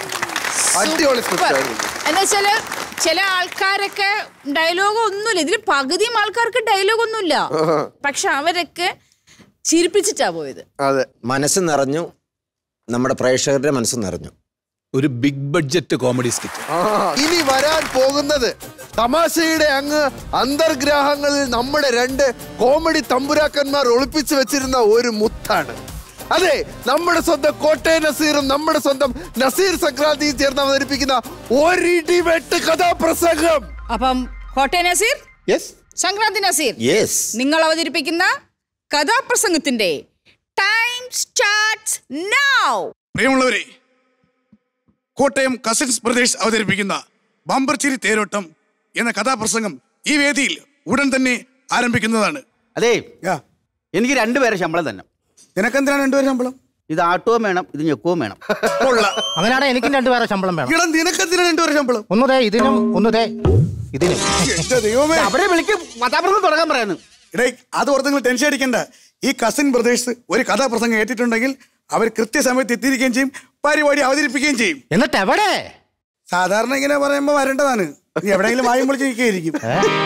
എന്ന് വെച്ചാല് ചില ആൾക്കാരൊക്കെ ഡയലോഗ് ഒന്നുമില്ല. ഇതിൽ പകുതിയും ആൾക്കാർക്ക് ഡയലോഗ് ഒന്നുമില്ല, പക്ഷെ അവരൊക്കെ ചിരിപ്പിച്ചിട്ടാ പോയത്. അതെ, മനസ്സ് നിറഞ്ഞു. നമ്മുടെ പ്രേക്ഷകരുടെ മനസ്സ് നിറഞ്ഞു. ഒരു ബിഗ് ബഡ്ജറ്റ് കോമഡി സ്കിറ്റ്. ഇനി വരാൻ പോകുന്നത് തമാശയുടെ അങ്ങ് അന്തർഗ്രാഹങ്ങളിൽ നമ്മുടെ രണ്ട് കോമഡി തമ്പുരാക്കന്മാർ ഒളിപ്പിച്ചു വെച്ചിരുന്ന ഒരു മുത്താണ്. അതെ, നമ്മുടെ സ്വന്തം കോട്ടയം നസീറും നമ്മുടെ സ്വന്തം നസീർ സംക്രാന്തിയും ചേർന്ന് അവതരിപ്പിക്കുന്ന ഒരിടിവെട്ട് കഥാപ്രസംഗം. അപ്പം കോട്ടയം നസീർ, സംക്രാന്തി നസീർ, നിങ്ങൾ അവതരിപ്പിക്കുന്ന കഥാപ്രസംഗത്തിന്റെ ടൈം സ്റ്റാർട്ട്സ് നൗ. പ്രിയമുള്ളവരെ, കോട്ടയം കസിൻസ് ബ്രദേഴ്സ് അവതരിപ്പിക്കുന്ന ബമ്പർ ചിരി തേരോട്ടം എന്ന കഥാപ്രസംഗം ഈ വേദിയിൽ ഉടൻ തന്നെ ആരംഭിക്കുന്നതാണ്. അതെ, എനിക്ക് രണ്ടുപേരെ ശമ്പളം തന്നെ. നിനക്കെന്തിനാണ് രണ്ടുപേരും ശമ്പളം? ഇത് ആട്ടവും വേണം, ഇത് ഞെക്കവും വേണം. അങ്ങനെയാണെ എനിക്കും രണ്ടുപേരെ ശമ്പളം വേണം. നിനക്കെന്തിനാണ് രണ്ടുപേരെ ശമ്പളം? ഒന്നതേ ഇതിനും ഒന്നതേ ഇതിനും. അവരെ വിളിക്കും കഥാപ്രസംഗം തുടങ്ങാൻ പറയുന്നു. ഇടേ, അത് ഓർത്ത് നിങ്ങൾ ടെൻഷൻ അടിക്കണ്ട. ഈ കസിൻ ബ്രദേഴ്സ് ഒരു കഥാപ്രസംഗം ഏറ്റിട്ടുണ്ടെങ്കിൽ അവർ കൃത്യസമയത്ത് എത്തിയിരിക്കുകയും ചെയ്യും, പരിപാടി അവതരിപ്പിക്കുകയും ചെയ്യും. എന്നിട്ട് എവിടെ? സാധാരണ ഇങ്ങനെ പറയുമ്പോ വരേണ്ടതാണ്. നീ എവിടെയെങ്കിലും വായും വിളിച്ചിരിക്കും.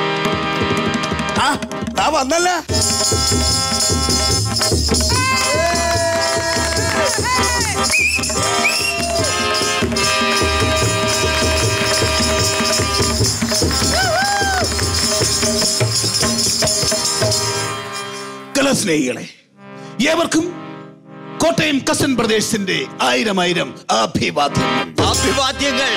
ആ വന്നല്ല. സ്നേഹികളെ, ഏവർക്കും കോട്ടയം കസൻ പ്രദേശത്തിന്റെ ആയിരം ആയിരം അഭിവാദ്യങ്ങൾ. അഭിവാദ്യങ്ങൾ.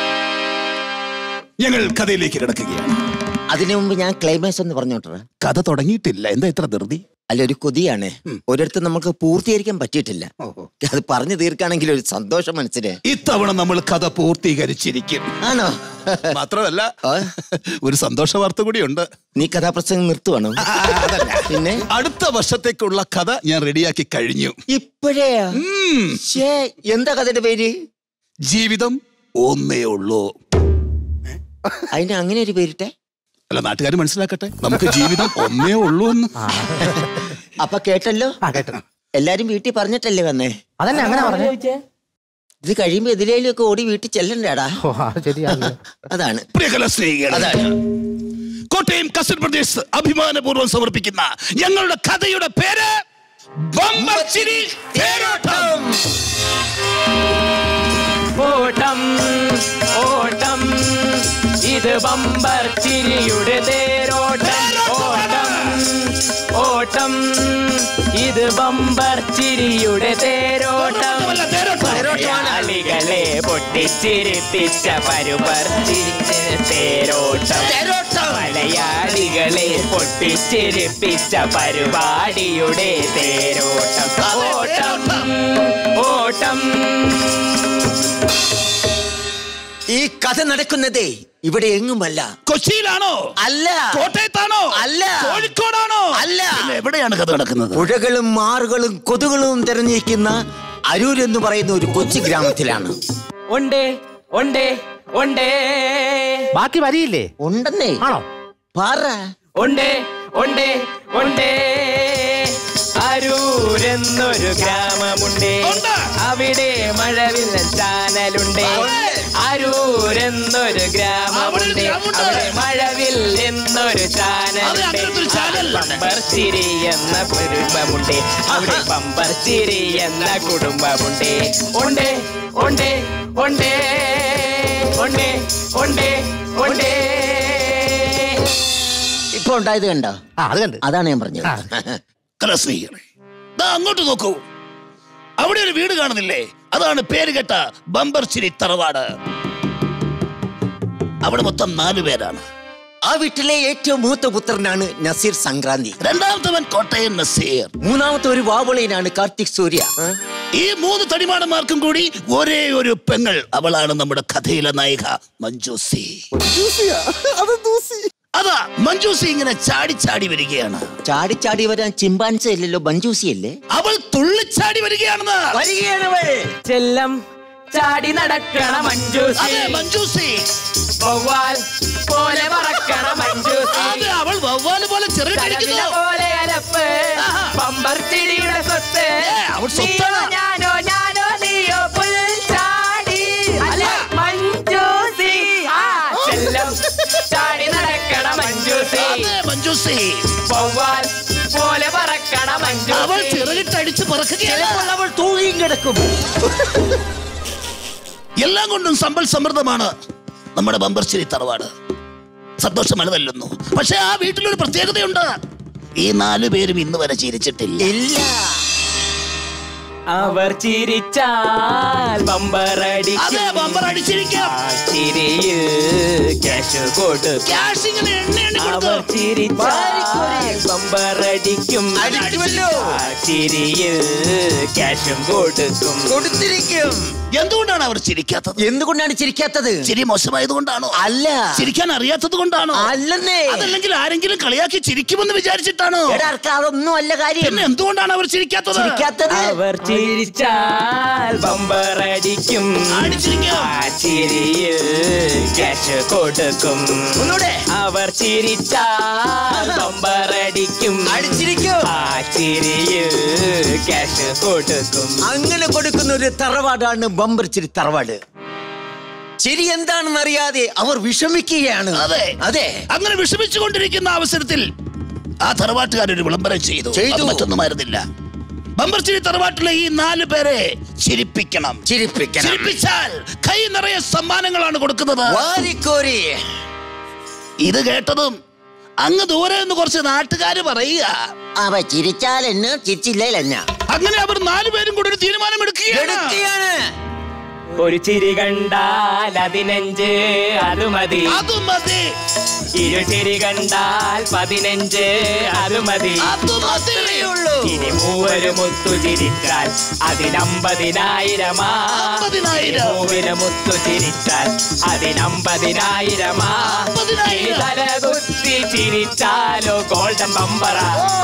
ഞങ്ങൾ കഥയിലേക്ക് കിടക്കുകയാണ്. അതിനു മുമ്പ് ഞാൻ ക്ലൈമാക്സ് ഒന്ന് പറഞ്ഞോട്ടെ. കഥ തുടങ്ങിയിട്ടില്ല. എന്താ ഇത്ര ധൃതി? അല്ല, ഒരു കൊതിയാണ്. ഒരിടത്ത് നമുക്ക് പൂർത്തീകരിക്കാൻ പറ്റിയിട്ടില്ല. അത് പറഞ്ഞു തീർക്കാണെങ്കിൽ ഒരു സന്തോഷം മനസ്സിന്. ഇത്തവണ നമ്മൾ കഥ പൂർത്തീകരിച്ചിരിക്കും. ആണോ? മാത്രമല്ല ഒരു സന്തോഷ വാർത്ത കൂടിയുണ്ട്. നീ കഥാപ്രസംഗം നിർത്തുവാണോ? പിന്നെ അടുത്ത വർഷത്തേക്കുള്ള കഥ ഞാൻ റെഡിയാക്കി കഴിഞ്ഞു. ഇപ്പോഴേ? എന്താ കഥയുടെ പേര്? ജീവിതം ഒന്നേ ഉള്ളൂ. അതിന് അങ്ങനെ ഒരു പേരിട്ടെ? അല്ല, നാട്ടുകാർ മനസ്സിലാക്കട്ടെ, നമുക്ക് ജീവിതം ഒന്നേ ഉള്ളൂ എന്ന്. അപ്പൊ കേട്ടല്ലോ? എല്ലാരും വീട്ടിൽ പറഞ്ഞിട്ടല്ലേ വന്നേ? അതന്നെ അങ്ങനെ പറഞ്ഞു. ഇത് കഴിയുമ്പോ എതിരേലൊക്കെ ഓടി വീട്ടിൽ ചെല്ലണ്ടേടാ. അതാണ് പ്രിയകല സ്നേഹികളെ, അതാണ് കോട്ടയം കസൻ പ്രദേശ് അഭിമാനപൂർവ്വം സമർപ്പിക്കുന്ന ഞങ്ങളുടെ കഥയുടെ പേര് ബമ്പർച്ചിരി തേരോട്ടം. ഓട്ടം ഓട്ടം ഇത് ബമ്പർ ചിരിയുടെ തേരോട്ടം. ഓട്ടം ഓട്ടം ഇത് ബമ്പർ ചിരിയുടെ തേരോട്ടം. മലയാളികളെ പൊട്ടിച്ചിരിപ്പിച്ച പരുപർ തേരോട്ടം. മലയാളികളെ പൊട്ടിച്ചിരിപ്പിച്ച പരിപാടിയുടെ തേരോട്ടം. ഓട്ടം ഓട്ടം. ഈ കഥ നടക്കുന്നതേ ഇവിടെ എങ്ങുമല്ല. കൊച്ചിയിലാണോ? അല്ല. കോട്ടയത്താണോ? അല്ല. കോഴിക്കോടാണോ? അല്ല. എവിടെയാണ് കഥ നടക്കുന്നത്? പുഴകളും മാറുകളും കൊതുകളും തെരഞ്ഞിരിക്കുന്ന അരൂർ എന്ന് പറയുന്ന ഒരു കൊച്ചു ഗ്രാമത്തിലാണ്. ഉണ്ടേ ഉണ്ടേ ഉണ്ടേ. ബാക്കി വരിയില്ലേ? ഉണ്ടെന്നേ. ആണോ? പറ. ഉണ്ടേ ഉണ്ടേ ഉണ്ടേ. അരൂരെന്നൊരു ഗ്രാമമുണ്ടേ, അവിടെ മഴവില്ല ചാനലുണ്ടേ. അരൂരെന്നൊരു ഗ്രാമമുണ്ടേ, അവിടെ മഴവിൽ എന്നൊരു ചാനലുണ്ടേ. ബമ്പർച്ചിരി എന്ന കുടുംബമുണ്ടേ, അവിടെ ബമ്പർച്ചിരി എന്ന കുടുംബമുണ്ടേ. ഉണ്ടേ ഉണ്ടേ ഉണ്ടേ ഉണ്ടേ ഉണ്ടേ ഉണ്ടേ. ഇപ്പൊ ഉണ്ടായത് കണ്ടോ? അത് കണ്ട്. അതാണ് ഞാൻ പറഞ്ഞത്. കലസ്നേഹികളെ, അങ്ങോട്ട് നോക്കൂ. അവിടെ ഒരു വീട് കാണുന്നില്ലേ? അതാണ് പേര് കേട്ട ബമ്പർച്ചിരി തറവാട്. അവിടെ മൊത്തം നാലു പേരാണ്. ആ വീട്ടിലെ ഏറ്റവും മൂത്ത പുത്രനാണ് നസീർ സംക്രാന്തി. രണ്ടാമത്തവൻ കോട്ടയം നസീർ. മൂന്നാമത്തെ ഒരു വാവളയിലാണ് കാർത്തിക് സൂര്യ. ഈ മൂന്ന് തടിമാടന്മാർക്കും കൂടി ഒരേ ഒരു പെങ്ങൾ. അവളാണ് നമ്മുടെ കഥയിലെ നായിക മഞ്ജുസി. അതാ മഞ്ജൂസി ഇങ്ങനെ ചാടി ചാടി വരികയാണ്. ചാടി ചാടി വരാൻ ചിമ്പാൻസി അല്ലല്ലോ, മഞ്ജൂസി അല്ലേ? അവൾ തുള്ളിച്ചാടി വരികയാണെന്ന്. വരികയാണവൾ. ചെല്ലം ചാടി നടക്കണ മഞ്ജൂസി. മഞ്ജൂസി വവ്വാൽ പോലെ പറക്കണ മഞ്ജൂസി. അവൾ വവ്വാൽ പോലെ ചെറുകിടക്കുന്നു പോലെ അലപ്പ്. ബമ്പർച്ചിരിയുടെ സ്വത്ത്. അവൾ സ്വത്താണ്. ഞാനോ ഞാനോ നീയോ പുൽച്ചാടി. അല്ല മഞ്ജൂസി. ആ ചെല്ലം ചാടി നടക്കണ മഞ്ജൂസി. മഞ്ജൂസി വവ്വാൽ പോലെ പറക്കണ മഞ്ജൂസി. അവൾ ചിറകിട്ടടിച്ച് പറക്കുകയാണ്. അവൾ തൂങ്ങിയും കിടക്കും. എല്ലാം കൊണ്ടും സമ്പൽ സമൃദ്ധമാണ് നമ്മുടെ ബമ്പർച്ചിരി തറവാട്. സന്തോഷം അളവല്ലുന്നു. പക്ഷെ ആ വീട്ടിലൊരു പ്രത്യേകതയുണ്ട്. ഈ നാലു പേരും ഇന്ന് വരെ ചിരിച്ചിട്ടില്ല. അവർ ചിരിച്ചാൽ ബമ്പറടിക്കും. ബമ്പറടിച്ചിരിക്കാം. ചിരിയിൽ ക്യാഷ് കൊടുക്കും. അവർ ചിരിച്ചാൽ ബമ്പറടിക്കും. ചിരിയിൽ ക്യാഷും കൊടുക്കും. കൊടുത്തിരിക്കും. എന്തുകൊണ്ടാണ് അവർ ചിരിക്കാത്തത്? എന്തുകൊണ്ടാണ് ചിരിക്കാത്തത്? ചിരി മോശമായത് കൊണ്ടാണോ? അല്ല. ചിരിക്കാൻ അറിയാത്തത് കൊണ്ടാണോ? അല്ലെന്നേ. അതല്ലെങ്കിൽ ആരെങ്കിലും കളിയാക്കി ചിരിക്കുമെന്ന് വിചാരിച്ചിട്ടാണോ? അതൊന്നും അല്ല കാര്യം. പിന്നെ എന്തുകൊണ്ടാണ് അവർ ചിരിക്കാത്തത്? ചിരിക്കാത്തത് അവർ ചിരിച്ചാൽ ബമ്പറടിക്കും. ചിരിയിൽ ക്യാഷ് കൊടുക്കും. അവർ ചിരിച്ചാൽ ബമ്പറടിക്കും. അടിച്ചിരിക്കും. ചിരിയിൽ ക്യാഷ് കൊടുക്കും. അങ്ങനെ കൊടുക്കുന്ന ഒരു തറവാടാണ് ബമ്പർച്ചിരി തറവാട്. ചിരി എന്താണെന്ന് അറിയാതെ അവർ വിഷമിക്കുകയാണ്. അതെ അതെ. അങ്ങനെ വിഷമിച്ചുകൊണ്ടിരിക്കുന്ന അവസരത്തിൽ ആ തറവാട്ടുകാരൊരു വിളംബരം ചെയ്തു. മറ്റൊന്നുമായിരുന്നില്ല, ബമ്പർച്ചിരി തറവാട്ടിലെ ഈ നാല് പേരെ ചിരിപ്പിക്കണം. ചിരിപ്പിക്കണം. ചിരിപ്പിച്ചാൽ കൈ നിറയെ സമ്മാനങ്ങളാണ് കൊടുക്കുന്നത്. വാരിക്കോരി. ഇത് കേട്ടതും അങ്ങ് ദൂരെ നിന്ന് കുറച്ച് നാട്ടുകാര് പറയുക അവ ചിരിച്ചാൽ എന്നെ ചിരിച്ചില്ലേ എന്നെ. അങ്ങനെ അവർ നാലുപേരും കൂടി ഒരു തീരുമാനം എടുക്കുകയാണ്. ഒരു ചിരി കണ്ടാൽ അതിനഞ്ച് അത് മതി അത് മതി. ഇരു ചിരി കണ്ടാൽ പതിനഞ്ച് അത് മതി. ഇനി മൂവര് മുത്തു ചിരിച്ചാൽ അതിനമ്പതിനായിരമാ. മൂവിന് മുത്തു ചിരിച്ചാൽ അതിനമ്പതിനായിരമാ. തലകുത്തി ചിരിച്ചാലോ ഗോൾഡൻ ബമ്പറ.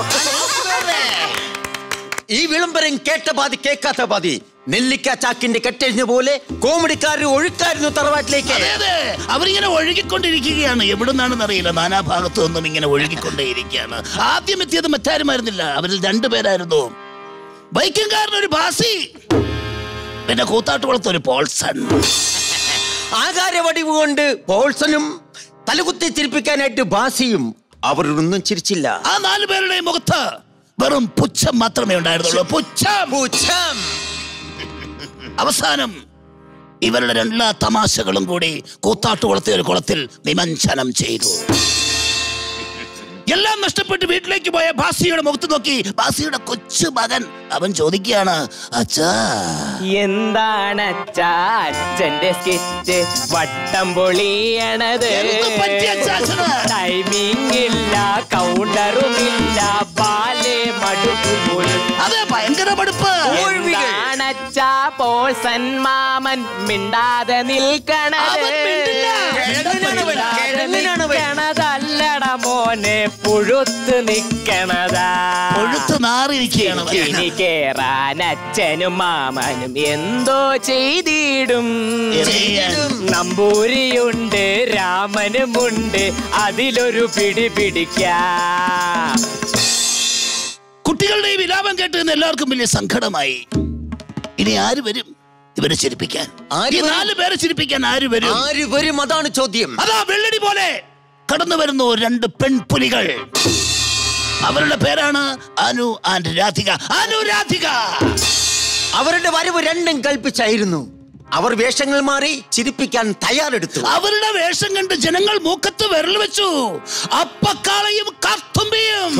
ഈ വിളംബരം കേട്ട പാതി കേൾക്കാത്ത പാതി നെല്ലിക്ക ചാക്കിന്റെ കെട്ടഴിഞ്ഞ പോലെ കോമഡിക്കാർ ഒഴുക്കായിരുന്നു തറവാട്ടിലേക്ക്. അവരിങ്ങനെ ഒഴുകിക്കൊണ്ടിരിക്കുകയാണ്. എവിടുന്നാണെന്ന് അറിയില്ല, നാനാഭാഗത്തു നിന്നും ഇങ്ങനെ ഒഴുകിക്കൊണ്ടേയിരിക്കുകയാണ്. ആദ്യം എത്തിയത് മറ്റാരുമായിരുന്നില്ല, അവരിൽ രണ്ടുപേരായിരുന്നു. ബൈക്കിംഗാരനൊരു ബാസി, പിന്നെ കൂത്താട്ടുകുളത്തൊരു പോൾസൺ. ആകാരവടിവ് കൊണ്ട് പോൾസനും തലകുത്തി ചിരിപ്പിക്കാനായിട്ട് ബാസിയും അവരൊന്നും ചിരിച്ചില്ല. ആ നാലു പേരുടെ മുഖത്ത് വെറും പുച്ഛം മാത്രമേ ഉണ്ടായിരുന്നുള്ളൂ. പുച്ഛം പുച്ഛം. അവസാനം ഇവരുടെ എല്ലാ തമാശകളും കൂടി കൂത്താട്ടുകുളത്തെ ഒരു കുളത്തിൽ നിമഞ്ജനം ചെയ്തു. എല്ലാം നഷ്ടപ്പെട്ട് വീട്ടിലേക്ക് പോയ ബാസിയുടെ മുഖത്ത് നോക്കി ബാസിയുടെ കൊച്ചു മകൻ അവൻ ചോദിക്കുകയാണ്, അച്ഛാ എന്താണ് അച്ഛാ അച്ഛന്റെ സ്കിറ്റ് വട്ടം പൊളിയണത്? ടൈമിംഗ് ഇല്ല, കൗണ്ടറുമില്ല, ബാലെ മടുപ്പ് പോലും. അതെ, ഭയങ്കര മടുപ്പ്. എന്താണച്ചാ പോൾസൻ മാമൻ മിണ്ടാതെ നിൽക്കണത്? നിൽക്കണതല്ലട മോനെ, പുഴുത്ത് നിക്കണതാ. പുഴുത്ത് നാറിയിരിക്കുകയാണ്. ഇനി കേറാൻ അച്ഛനും മാമനും എന്തോ ചെയ്തിടും. നമ്പൂരിയുണ്ട്, രാമനുമുണ്ട്, അതിലൊരു പിടി പിടിക്കാം. കുട്ടികളുടെ ഈ വിലാപം കേട്ട് എല്ലാവർക്കും വലിയ സങ്കടമായി. ഇനി ആര് വരും ഇവരെ ചിരിപ്പിക്കാൻ? നാല് പേരെ ചിരിപ്പിക്കാൻ ആര് വരും? ആര് വരും? അതാണ് ചോദ്യം. അതാ വെള്ളടി പോലെ കടന്നു വരുന്നു രണ്ട് പെൺപുലികൾ. അവരുടെ പേരാണ് അനു ആൻഡ് രാധിക. അനു, രാധിക. അവരുടെ വരവ് രണ്ടും കൽപ്പിച്ചായിരുന്നു. അവർ വേഷങ്ങൾ മാറി ചിരിപ്പിക്കാൻ തയ്യാറെടുത്തു. അവരുടെ വേഷം കണ്ട് ജനങ്ങൾ മൂക്കത്ത് വിരൽ വെച്ചു. അപ്പക്കാളയും കാർത്തുമ്പിയും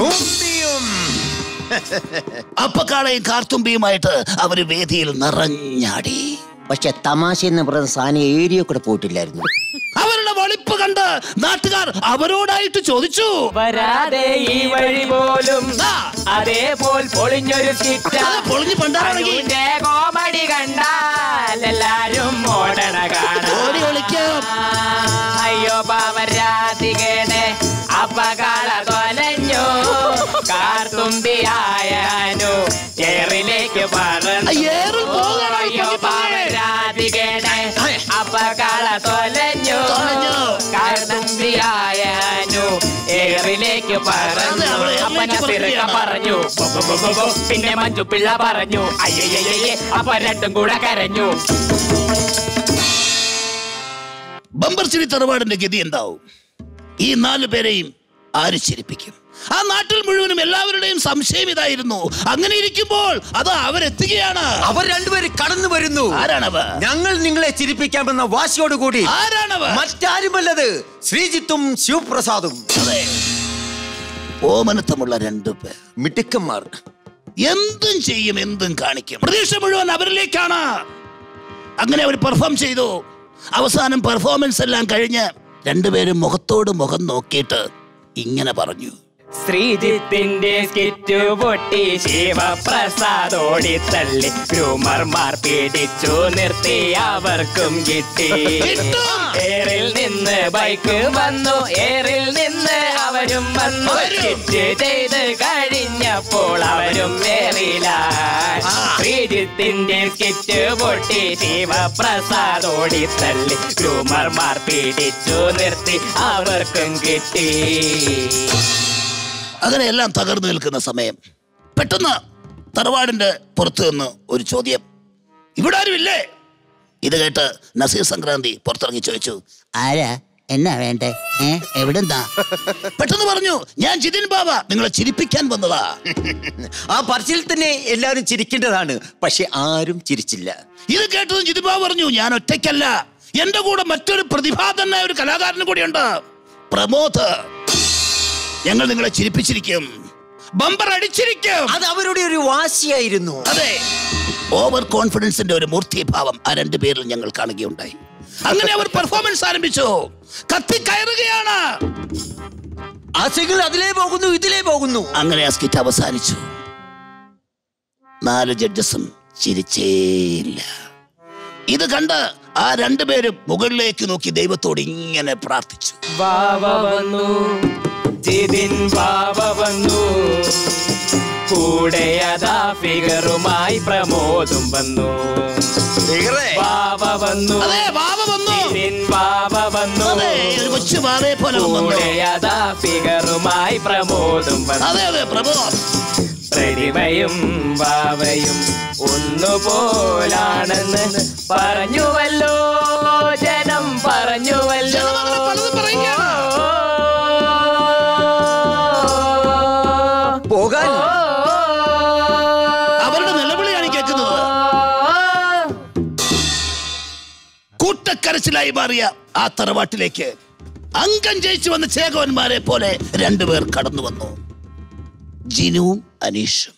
അപ്പക്കാളയും കാർത്തുമ്പിയുമായിട്ട് അവര് വേദിയിൽ നിറഞ്ഞാടി. പക്ഷെ തമാശ എന്ന് പറഞ്ഞ സാധനം ഏരിയ കൂടെ പോയിട്ടില്ലായിരുന്നു. അവരുടെ വളിപ്പ് കണ്ട് നാട്ടുകാർ അവരോടായിട്ട് ചോദിച്ചു, വരാതെ ഈ വഴി പോലും അതേപോൽ പൊളിഞ്ഞൊരു പൊളിഞ്ഞു പണ്ടാണെങ്കിൽ കോമഡി കണ്ടാൽ എല്ലാരും ഓടണ കാണാം. അയ്യോ പാവരാധികേടെ അപ്പകാള തൊലഞ്ഞു, കാർത്തുമ്പിയായാനു ഏറിലേക്ക് പറഞ്ഞു. അയ്യോ പാവരാധികേടെ അപ്പകാള തൊലഞ്ഞു, കാർത്തുമ്പിയായാനു ഏറിലേക്ക് പറഞ്ഞു. അപ്പന പിറക പറഞ്ഞു, പിന്നെ മഞ്ജു പിള്ള പറഞ്ഞു, അയ്യയ്യേ അപ്പൊ രണ്ടും കൂടെ കരഞ്ഞു. ബമ്പർച്ചിരി തറവാടിന്റെ ഗതി എന്താവും? ഈ നാലു പേരെയും ആര് ചിരിപ്പിക്കും? ആ നാട്ടിൽ മുഴുവനും എല്ലാവരുടെയും സംശയം ഇതായിരുന്നു. അങ്ങനെ ഇരിക്കുമ്പോൾ അത് അവരെത്തുകയാണ്. അവർ രണ്ടുപേരും കടന്നു വരുന്നു. ആരാണവ? ഞങ്ങൾ നിങ്ങളെ ചിരിപ്പിക്കാമെന്ന വാശിയോടുകൂടി. ആരാണവ? മറ്റാരുമല്ലത് ശ്രീജിത്തും ശിവപ്രസാദും. അതെ, ഓമനത്തമുള്ള രണ്ടു പേർ, മിടുക്കന്മാർ. എന്തും ചെയ്യും, എന്തും കാണിക്കും. പ്രതീക്ഷ മുഴുവൻ അവരിലേക്കാണ്. അങ്ങനെ അവർ പെർഫോം ചെയ്തു. അവസാനം പെർഫോമൻസ് എല്ലാം കഴിഞ്ഞ് രണ്ടുപേരും മുഖത്തോട് മുഖം നോക്കിയിട്ട് ഇങ്ങനെ പറഞ്ഞു, ശ്രീജിത്തിന്റെ സ്കിറ്റ് പൊട്ടി ശിവപ്രസാദ് ഓടിത്തള്ളി, ഗ്രൂമർമാർ പിടിച്ചു നിർത്തി അവർക്കും കിട്ടി. ഏറിൽ നിന്ന് ബൈക്ക് വന്നു, ഏറിൽ നിന്ന് അവരും വന്നു. സ്കിറ്റ് ചെയ്ത് കഴിഞ്ഞപ്പോൾ അവരും ഏറിലായി. ശ്രീജിത്തിന്റെ സ്കിറ്റ് പൊട്ടി ശിവപ്രസാദ് ഓടിത്തള്ളി, ഗ്രൂമർമാർ പിടിച്ചു നിർത്തി അവർക്കും കിട്ടി. അങ്ങനെ എല്ലാം തകർന്നു നിൽക്കുന്ന സമയം പെട്ടെന്ന് തറവാടിന്റെ പുറത്തു നിന്ന് ഒരു ചോദ്യം, ഇവിടെ ആരുമില്ലേ? ഇത് കേട്ട് നസീർ സംക്രാന്തി പുറത്തിറങ്ങി ചോദിച്ചു, ആരാ, എന്നാ വേണ്ടേ, ഏ എവിടെന്താ? പെട്ടെന്ന് പറഞ്ഞു, ഞാൻ ജിതിൻ ബാബ, നിങ്ങളെ ചിരിപ്പിക്കാൻ വന്നതാ. ആ പറച്ചിൽ തന്നെ എല്ലാവരും ചിരിക്കേണ്ടതാണ്, പക്ഷെ ആരും ചിരിച്ചില്ല. ഇത് കേട്ടതും ജിതിൻ ബാബ പറഞ്ഞു, ഞാൻ ഒറ്റയ്ക്കല്ല, എന്റെ കൂടെ മറ്റൊരു പ്രതിഭാതനായ ഒരു കലാകാരനും കൂടിയുണ്ട്, പ്രമോദ്. ഞങ്ങൾ നിങ്ങളെ ചിരിപ്പിച്ചിരിക്കും, ബമ്പർ അടിച്ചിരിക്കും. അത് അവരുടെ ഒരു വാശിയായിരുന്നു. അതെ, ഓവർ കോൺഫിഡൻസിന്റെ ഒരു മൂർത്തിഭാവം ആ രണ്ടു പേരിൽ ഞങ്ങൾ കാണുകയുണ്ടായി. അങ്ങനെ അവർ പെർഫോമൻസ് ആരംഭിച്ചു. കത്തി കയറുകയാണ്. ആ സിംഗിൾ അതിലേ പോകുന്നു, ഇതിലേ പോകുന്നു. അങ്ങനെ ആ സ്കിറ്റ് അവസാനിച്ചു. നാല് ജഡ്ജസും ചിരിച്ചേയില്ല. ഇത് കണ്ട് ആ രണ്ടുപേരും മുകളിലേക്ക് നോക്കി ദൈവത്തോട് ഇങ്ങനെ പ്രാർത്ഥിച്ചു. ബാബ വന്നു, ജിതിൻ ബാബ വന്നു, കൂടെ അതാ ഫിഗറുമായി പ്രമോദും വന്നു. ബാബ വന്നു, ജിതിൻ ബാബ വന്നു, കൂടെ അതാ ഫിഗറുമായി പ്രമോദും വന്നു. പ്രതിമയും ബാബയും ഒന്നുപോലാണെന്ന് പറഞ്ഞുവല്ലോ ജനം, പറഞ്ഞുവല്ലോ. പോകാൻ അവരുടെ നിലവിളിയാണ് കേൾക്കുന്നത്. കൂട്ടക്കരച്ചിലായി മാറിയ ആ തറവാട്ടിലേക്ക് അംഗം ജയിച്ചു വന്ന ചേകവന്മാരെ പോലെ രണ്ടുപേർ കടന്നു വന്നു. ജിനുവും അനീഷും.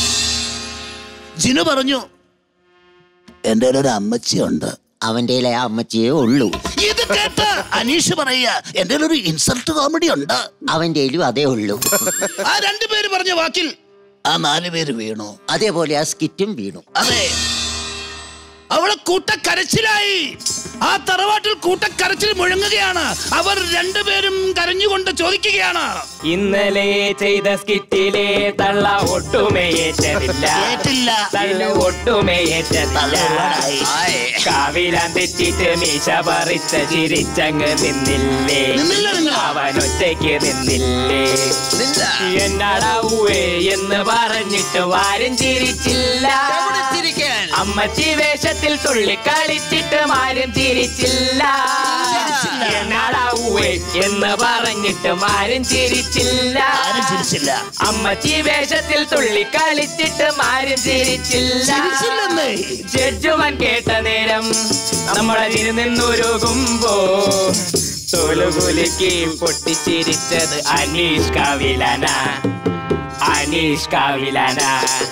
ജിനു പറഞ്ഞു, എന്റെ ഒരു അമ്മച്ചിയുണ്ട്. അവന്റെ ആ അമ്മച്ചിയേ ഉള്ളൂ. ഇത് കേട്ട് അനീഷ് പറയാ, എന്റെ ഒരു ഇൻസൾട്ട് കോമഡി ഉണ്ട്. അവന്റെ അതേ ഉള്ളൂ. ആ രണ്ടുപേര് പറഞ്ഞ വാക്കിൽ ആ നാല് പേര് വീണു. അതേപോലെ ആ സ്കിറ്റും വീണു. അതെ, അവളെ കൂട്ടക്കരച്ചിലായി. ആ തറവാട്ടിൽ കൂട്ടക്കരച്ചിൽ മുഴങ്ങുകയാണ്. അവർ രണ്ടുപേരും കരഞ്ഞുകൊണ്ട് ചോദിക്കുകയാണ്, ഇന്നലെ ചെയ്ത സ്കിറ്റിലെ തള്ള ഒട്ടുമേ ഏറ്റതില്ല, തള്ള ഒട്ടുമേ ഏറ്റതില്ല. കാവിലാൻ തെറ്റിട്ട് മീശ പറിച്ച ചിരിച്ചങ്ങ് നിന്നില്ലേ, അവനൊറ്റയ്ക്ക് നിന്നില്ലേ. എന്നാടാവേ എന്ന് പറഞ്ഞിട്ട് ആരും ചിരിച്ചില്ല. അമ്മച്ചി വേഷത്തിൽ തുള്ളിക്കളിച്ചിട്ട് ആരും ചിരിച്ചില്ല. എന്നാടാവേ എന്ന് പറഞ്ഞിട്ട് ആരും ചിരിച്ചില്ല. അമ്മച്ചി വേഷത്തിൽ തുള്ളിക്കളിച്ചിട്ട് ആരും ചിരിച്ചില്ല. ജഡ്ജുമാൻ കേട്ട നേരം നമ്മളെ നിന്നുരുകുമ്പോ തോലുകുലുക്കി പൊട്ടിച്ചിരിച്ചത് അനീഷ് കാവിലാന, അനീഷ് കാവിലാന.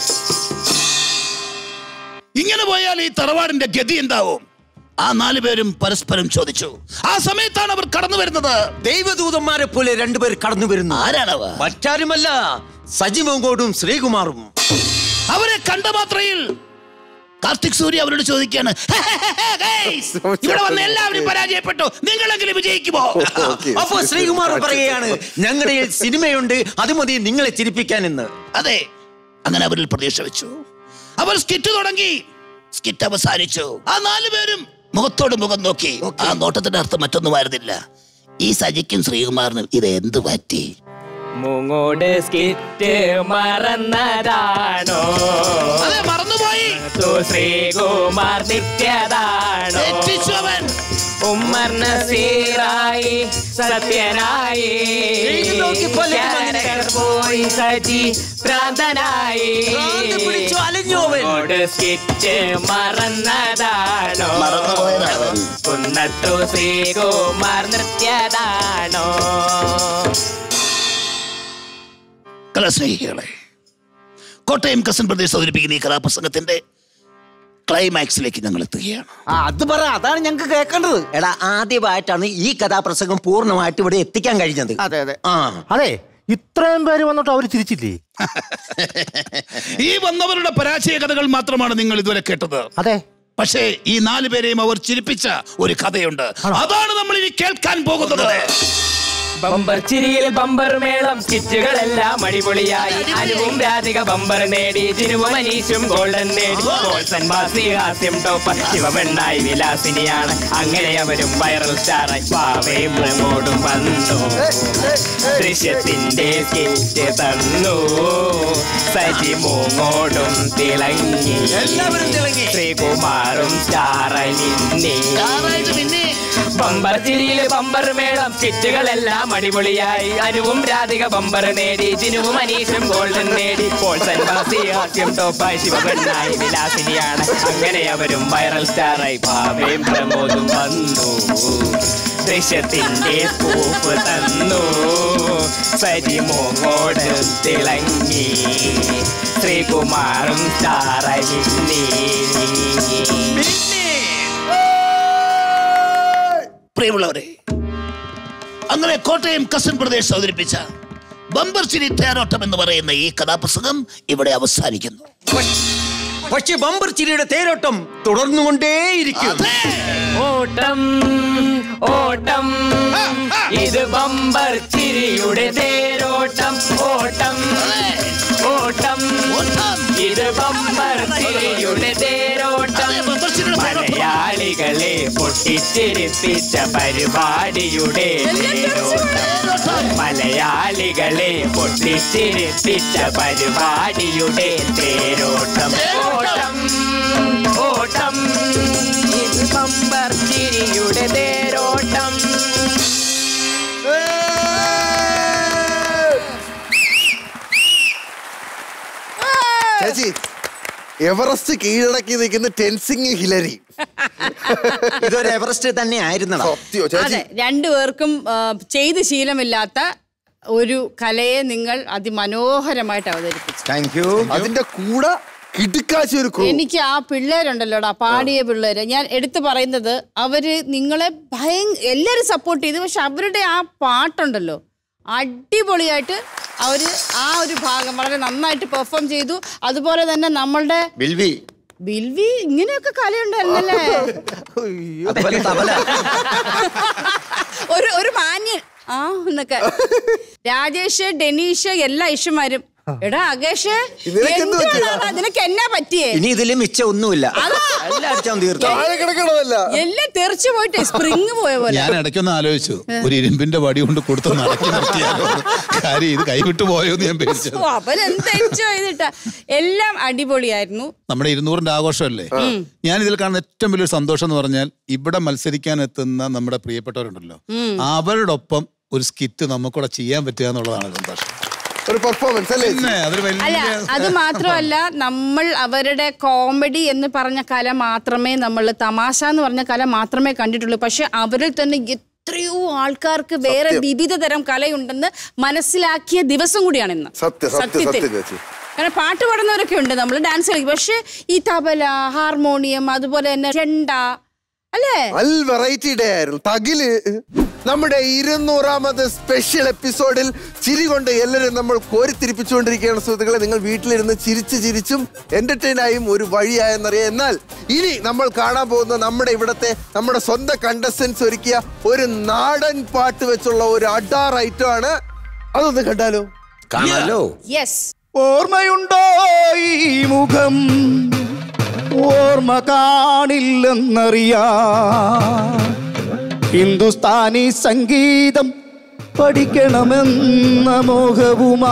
ഇങ്ങനെ പോയാൽ ഈ തറവാടിന്റെ ഗതി എന്താവും? ആ നാലു പേരും പരസ്പരം ചോദിച്ചു. ആ സമയത്താണ് അവർ കടന്നു വരുന്നത്. ദൈവദൂതന്മാരെ പോലെ രണ്ടുപേർ കടന്നു വരുന്നു. ആരാണവ? മറ്റാരുമല്ല, സജിമോങ്കോടും ശ്രീകുമാറും. അവരെ കണ്ട മാത്രയിൽ കാർത്തിക് സൂര്യ അവരോട് ചോദിക്കാണ്, ഇവിടെ വന്ന എല്ലാവരും പരാജയപ്പെട്ടു, നിങ്ങളെങ്കിലും വിജയിക്കുമോ? അപ്പോ ശ്രീകുമാർ പറയുകയാണ്, ഞങ്ങളുടെ സിനിമയുണ്ട്, അത് മതി നിങ്ങളെ ചിരിപ്പിക്കാൻ എന്ന്. അതെ, അങ്ങനെ അവരിൽ പ്രതീക്ഷ വെച്ചു. അവർ സ്കിറ്റ് തുടങ്ങി. സ്കിറ്റ് അവസാനിച്ചു. ആ നാലു പേരും മുഖത്തോട് മുഖം നോക്കി. ആ നോട്ടത്തിന്റെ അർത്ഥം മറ്റൊന്നുമായിരുന്നില്ല. ഈ സജിക്കും ശ്രീകുമാറിനും ഇത് എന്ത് പറ്റി? മൂങ്ങോട് സ്കിറ്റ് മറന്നതാണോ? അതെ, മറന്നുപോയി. ശ്രീകുമാർ നിത്യതാണോ? ഉമ്മർ നസീറായി സത്യനായി പോയി സജി പ്രാന്തനായി. സ്കിറ്റ് മറന്നതാണോ? കുന്നത്തു ശ്രീകുമാർ നൃത്യതാണോ? കലാസ്നേഹികളെ, കോട്ടയം കസൻ പ്രദേശ് അവതരിപ്പിക്കുന്ന ഈ കഥാപ്രസംഗത്തിന്റെ ക്ലൈമാക്സിലേക്ക് ഞങ്ങൾ എത്തുകയാണ്. അത് പറ, അതാണ് ഞങ്ങൾക്ക് കേൾക്കേണ്ടത്. എടാ, ആദ്യമായിട്ടാണ് ഈ കഥാപ്രസംഗം പൂർണ്ണമായിട്ട് ഇവിടെ എത്തിക്കാൻ കഴിഞ്ഞത്. അതെ അതെ ആ അതെ, ഇത്രയും പേര് വന്നിട്ട് അവര് തിരിച്ചില്ലേ? ഈ വന്നവരുടെ പരാജയ കഥകൾ മാത്രമാണ് നിങ്ങൾ ഇതുവരെ കേട്ടത്. അതെ, പക്ഷേ ഈ നാലു പേരെയും അവർ ചിരിപ്പിച്ച ഒരു കഥയുണ്ട്. അതാണ് നമ്മൾ ഇനി കേൾക്കാൻ പോകുന്നത്. ബമ്പർ ചിരിയിൽ ബമ്പർ മേളം, സ്കിറ്റുകളെല്ലാം അടിപൊളിയായി. അനുവും രാധിക ബമ്പർ നേടി, ജിനുവും അനീഷും ഗോൾഡൻ നേടി. ഹാസ്യം ടോപ്പ് ശിവമെണ്ണായി വിലാസിനിയാണ്. അങ്ങനെ അവരും വൈറൽ സ്റ്റാറായി. പാവയും പ്രമോടും വന്നു, ദൃശ്യത്തിന്റെ സ്കിറ്റ് തന്നു. സജി മൂങ്ങോടും തിളങ്ങി, എല്ലാവരും തിളങ്ങി. ശ്രീകുമാറും സ്റ്റാറായി നിന്നി. ബമ്പർ ചിരിയിൽ ബമ്പർ മേളം, സ്കിറ്റുകളെല്ലാം അടിപൊളിയായി. അനുവും രാധിക ബമ്പർ നേടി, ജിനുവും അനീഷും ഗോൾഡൻ നേടി. ഹാസ്യം ടോപ്പായി ശിവപെണ്ണായി വിലാസിനിയാണ്. അങ്ങനെ അവരും വൈറൽ സ്റ്റാറായി. പാവയും പ്രമോദും വന്നു, ദൃശ്യത്തിന്റെ സ്കൂപ്പ് തന്നു സരിമോങ്ങോട് തിളങ്ങി ശ്രീകുമാറും താറവിന്നി. പ്രിയമുള്ളവരെ, അങ്ങനെ കോട്ടയം കസൻ പ്രദേശ് അവതരിപ്പിച്ച ബമ്പർ ചിരി തേരോട്ടം എന്ന് പറയുന്ന ഈ കഥാപുസ്തകം ഇവിടെ അവസാനിക്കുന്നു. പക്ഷെ ബമ്പർ ചിരിയുടെ തേരോട്ടം തുടർന്നുകൊണ്ടേയിരിക്കും. ഓട്ടം ഓട്ടം ഇത് ബമ്പർ ചിരിയുടെ തേരോട്ടം. ഓട്ടം ഓട്ടം ഇത് ബമ്പർ ചിരിയുടെ തേരോട്ടം. മലയാളികളെ പൊട്ടിച്ചിരിപ്പിച്ച പരിപാടിയുടെ തേരോട്ടം. മലയാളികളെ പൊട്ടിച്ചിരിപ്പിച്ച പരിപാടിയുടെ തേരോട്ടം. ഓട്ടം ഓട്ടം ഇത് ബമ്പർ ചിരിയുടെ തേരോട്ടം. ചേച്ചി, എവറസ്റ്റ് കീഴടക്കി നിൽക്കുന്ന ടെൻസിങ് ഹിലരി. ഇതൊരു എവറസ്റ്റ് തന്നെ ആയിരുന്നോ? അതെ, രണ്ടുപേർക്കും ചെയ്ത് ശീലമില്ലാത്ത ഒരു കലയെ നിങ്ങൾ അതിമനോഹരമായിട്ട് അവതരിപ്പിച്ചു. Thank you. അതിന്റെ കൂടെ എനിക്ക് ആ പിള്ളേരുണ്ടല്ലോടാ, പാടിയ പിള്ളേര്, ഞാൻ എടുത്തു പറയുന്നത്, അവര് നിങ്ങളെ ഭയ എല്ലാരും സപ്പോർട്ട് ചെയ്തു. പക്ഷെ അവരുടെ ആ പാട്ടുണ്ടല്ലോ, അടിപൊളിയായിട്ട് അവര് ആ ഒരു ഭാഗം വളരെ നന്നായിട്ട് പെർഫോം ചെയ്തു. അതുപോലെ തന്നെ നമ്മളുടെ ബിൽവി ബിൽവി ഇങ്ങനെയൊക്കെ കലയുണ്ടല്ലേ, ഒരു ഒരു മാന്യൻ ആ എന്നൊക്കെ. രാജേഷ്, ഡെനീഷ്, എല്ലാ ഇഷുമാരും. എടാ അകേഷ്, നിനക്ക് എന്നാ പറ്റിയേ? ഇനി ഇതില് മിച്ചം ഒന്നുമില്ല, എല്ലാം തെറിച്ചു പോയിട്ട് സ്പ്രിങ് പോയ പോലെ. ഞാൻ ഇടയ്ക്കൊന്ന് ആലോചിച്ചു, ഒരു ഇരുമ്പിന്റെ വടി കൊണ്ട് കൊടുത്ത് നടക്കി നിർത്തിയാലോ, കാര്യം ഇത് കൈവിട്ടു പോയോന്ന് ഞാൻ പേടിച്ചു. അവരെന്ത് എൻജോയ് ചെയ്തിട്ടാ. എല്ലാം അടിപൊളിയായിരുന്നു. നമ്മുടെ ഇരുന്നൂറിന്റെ ആഘോഷമല്ലേ, ഞാൻ ഇതിൽ കാണുന്ന ഏറ്റവും വലിയൊരു സന്തോഷം എന്ന് പറഞ്ഞാൽ, ഇവിടെ മത്സരിക്കാൻ എത്തുന്ന നമ്മുടെ പ്രിയപ്പെട്ടവരുണ്ടല്ലോ, അവരോടൊപ്പം ഒരു സ്കിറ്റ് നമുക്കൂടെ ചെയ്യാൻ പറ്റുക എന്നുള്ളതാണ് സന്തോഷം. ഒരു പെർഫോമൻസ് അല്ലേ? അല്ല, അത് മാത്രമല്ല, നമ്മൾ അവരുടെ കോമഡി എന്ന് പറഞ്ഞ കല മാത്രമേ, നമ്മൾ തമാശ എന്ന് പറഞ്ഞ കല മാത്രമേ കണ്ടിട്ടുള്ളൂ. പക്ഷെ അവരിൽ തന്നെ എത്രയോ ആൾക്കാർക്ക് വേറെ വിവിധ തരം കലയുണ്ടെന്ന് മനസ്സിലാക്കിയ ദിവസം കൂടിയാണ് ഇന്ന്. സത്യത്തിൽ കാരണം പാട്ട് പാടുന്നവരൊക്കെ ഉണ്ട്, നമ്മൾ ഡാൻസ് കളിക്കും. പക്ഷെ ഈ തബല, ഹാർമോണിയം, അതുപോലെ തന്നെ ചെണ്ട അല്ലേ, വെറൈറ്റി ഡേ ആയിരുന്നു. തകില് നമ്മുടെ ഇരുന്നൂറാമത് സ്പെഷ്യൽ എപ്പിസോഡിൽ ചിരി കൊണ്ട് എല്ലാവരും നമ്മൾ കോരിത്തിരിപ്പിച്ചുകൊണ്ടിരിക്കുകയാണ് സുഹൃത്തുക്കളെ. നിങ്ങൾ വീട്ടിലിരുന്ന് ചിരിച്ച് ചിരിച്ചും എന്റർടൈൻ ആയും ഒരു വഴിയായെന്നറിയാം. എന്നാൽ ഇനി നമ്മൾ കാണാൻ പോകുന്ന നമ്മുടെ ഇവിടത്തെ നമ്മുടെ സ്വന്തം കണ്ടസ്റ്റൻസ് ഒരുക്കിയ ഒരു നാടൻ പാട്ട് വെച്ചുള്ള ഒരു അഡാർ ഐറ്റം ആണ്. അതൊന്ന് കണ്ടാലോ? കാണാലോ? യെസ്. ഓർമ്മയുണ്ടോ ഈ മുഖം, ഓർമ്മ കാണില്ലെന്നറിയാം, ഹിന്ദുസ്ഥാനി സംഗീതം പഠിക്കണമെന്ന മോഹവുമാ.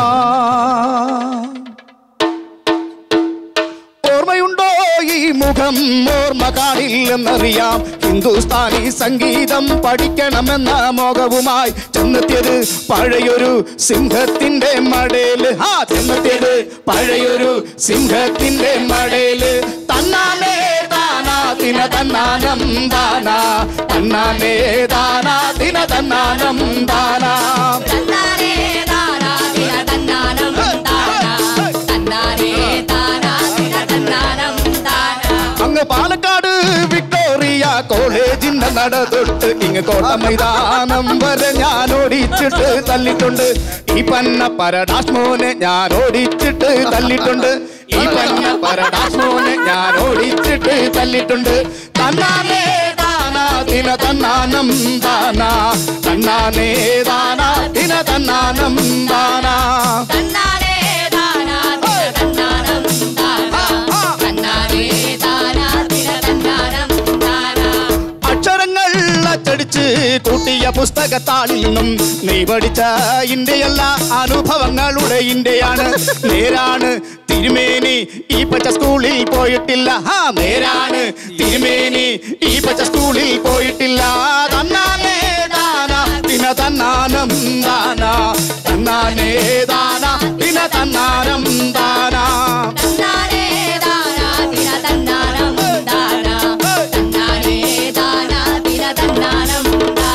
ഓർമ്മയുണ്ടോ ഈ മുഖം, ഓർമ്മ കാണില്ലെന്നറിയാം, ഹിന്ദുസ്ഥാനി സംഗീതം പഠിക്കണമെന്ന മോഹവുമായി ചെന്നെത്തിയത് പഴയൊരു സിംഹത്തിന്റെ മടേല്. ആ ചെന്നെത്തിയത് പഴയൊരു സിംഹത്തിന്റെ മടേല്. തന്നാനേ താനാ ദിന തന്നാനം താനാ, തന്നാനേ താനാ ദിന തന്നാനം താനാ, തന്നാനേ താനാ ദിന തന്നാനം താനാ, തന്നാനേ താനാ ദിന തന്നാനം താനാ. അങ്ങ് പാലക്കാട് വിക്ടോറിയ കോളേജിന്റെ നട തൊട്ട് ഇങ്ങ് കോട്ട മൈതാനം വരെ ഞാൻ ഓടിച്ചിട്ട് തല്ലിട്ടുണ്ട്. ഈ പന്ന പരടാസ് മോനെ ഞാൻ ഓടിച്ചിട്ട് തല്ലിട്ടുണ്ട്. ഈ പന്ന പരടാസ് മോനെ ഞാൻ ഓടിച്ചിട്ട് തല്ലിട്ടുണ്ട്. തന്നാനേ താനാ ദിന തന്നാനം താനാ, തന്നാനേ താനാ ദിന തന്നാനം താനാ, തന്നാനേ താനാ ദിന തന്നാനം താനാ, തന്നാനേ താനാ ദിന തന്നാനം താനാ. അക്ഷരങ്ങൾ അച്ചടിച്ച് കൂട്ടിയ പുസ്തകത്താളിൽ നിന്നും നീ പഠിച്ച ഇന്ത്യയല്ല, അനുഭവങ്ങളുടെ ഇന്ത്യയാണ്. നേരാണ് തിരുമേനി ഈ പച്ച സ്കൂളിൽ പോയിട്ടില്ല. ഹാ നേരാണ് തിരുമേനി ഈ പച്ച സ്കൂളിൽ പോയിട്ടില്ല. തന്നാനേ താനാ ദിന തന്നാനം താനാ, തന്നാനേ താനാ ദിന തന്നാനം താനാ, തന്നാനേ താനാ ദിന തന്നാനം താനാ, തന്നാനേ താനാ ദിന തന്നാനം താനാ.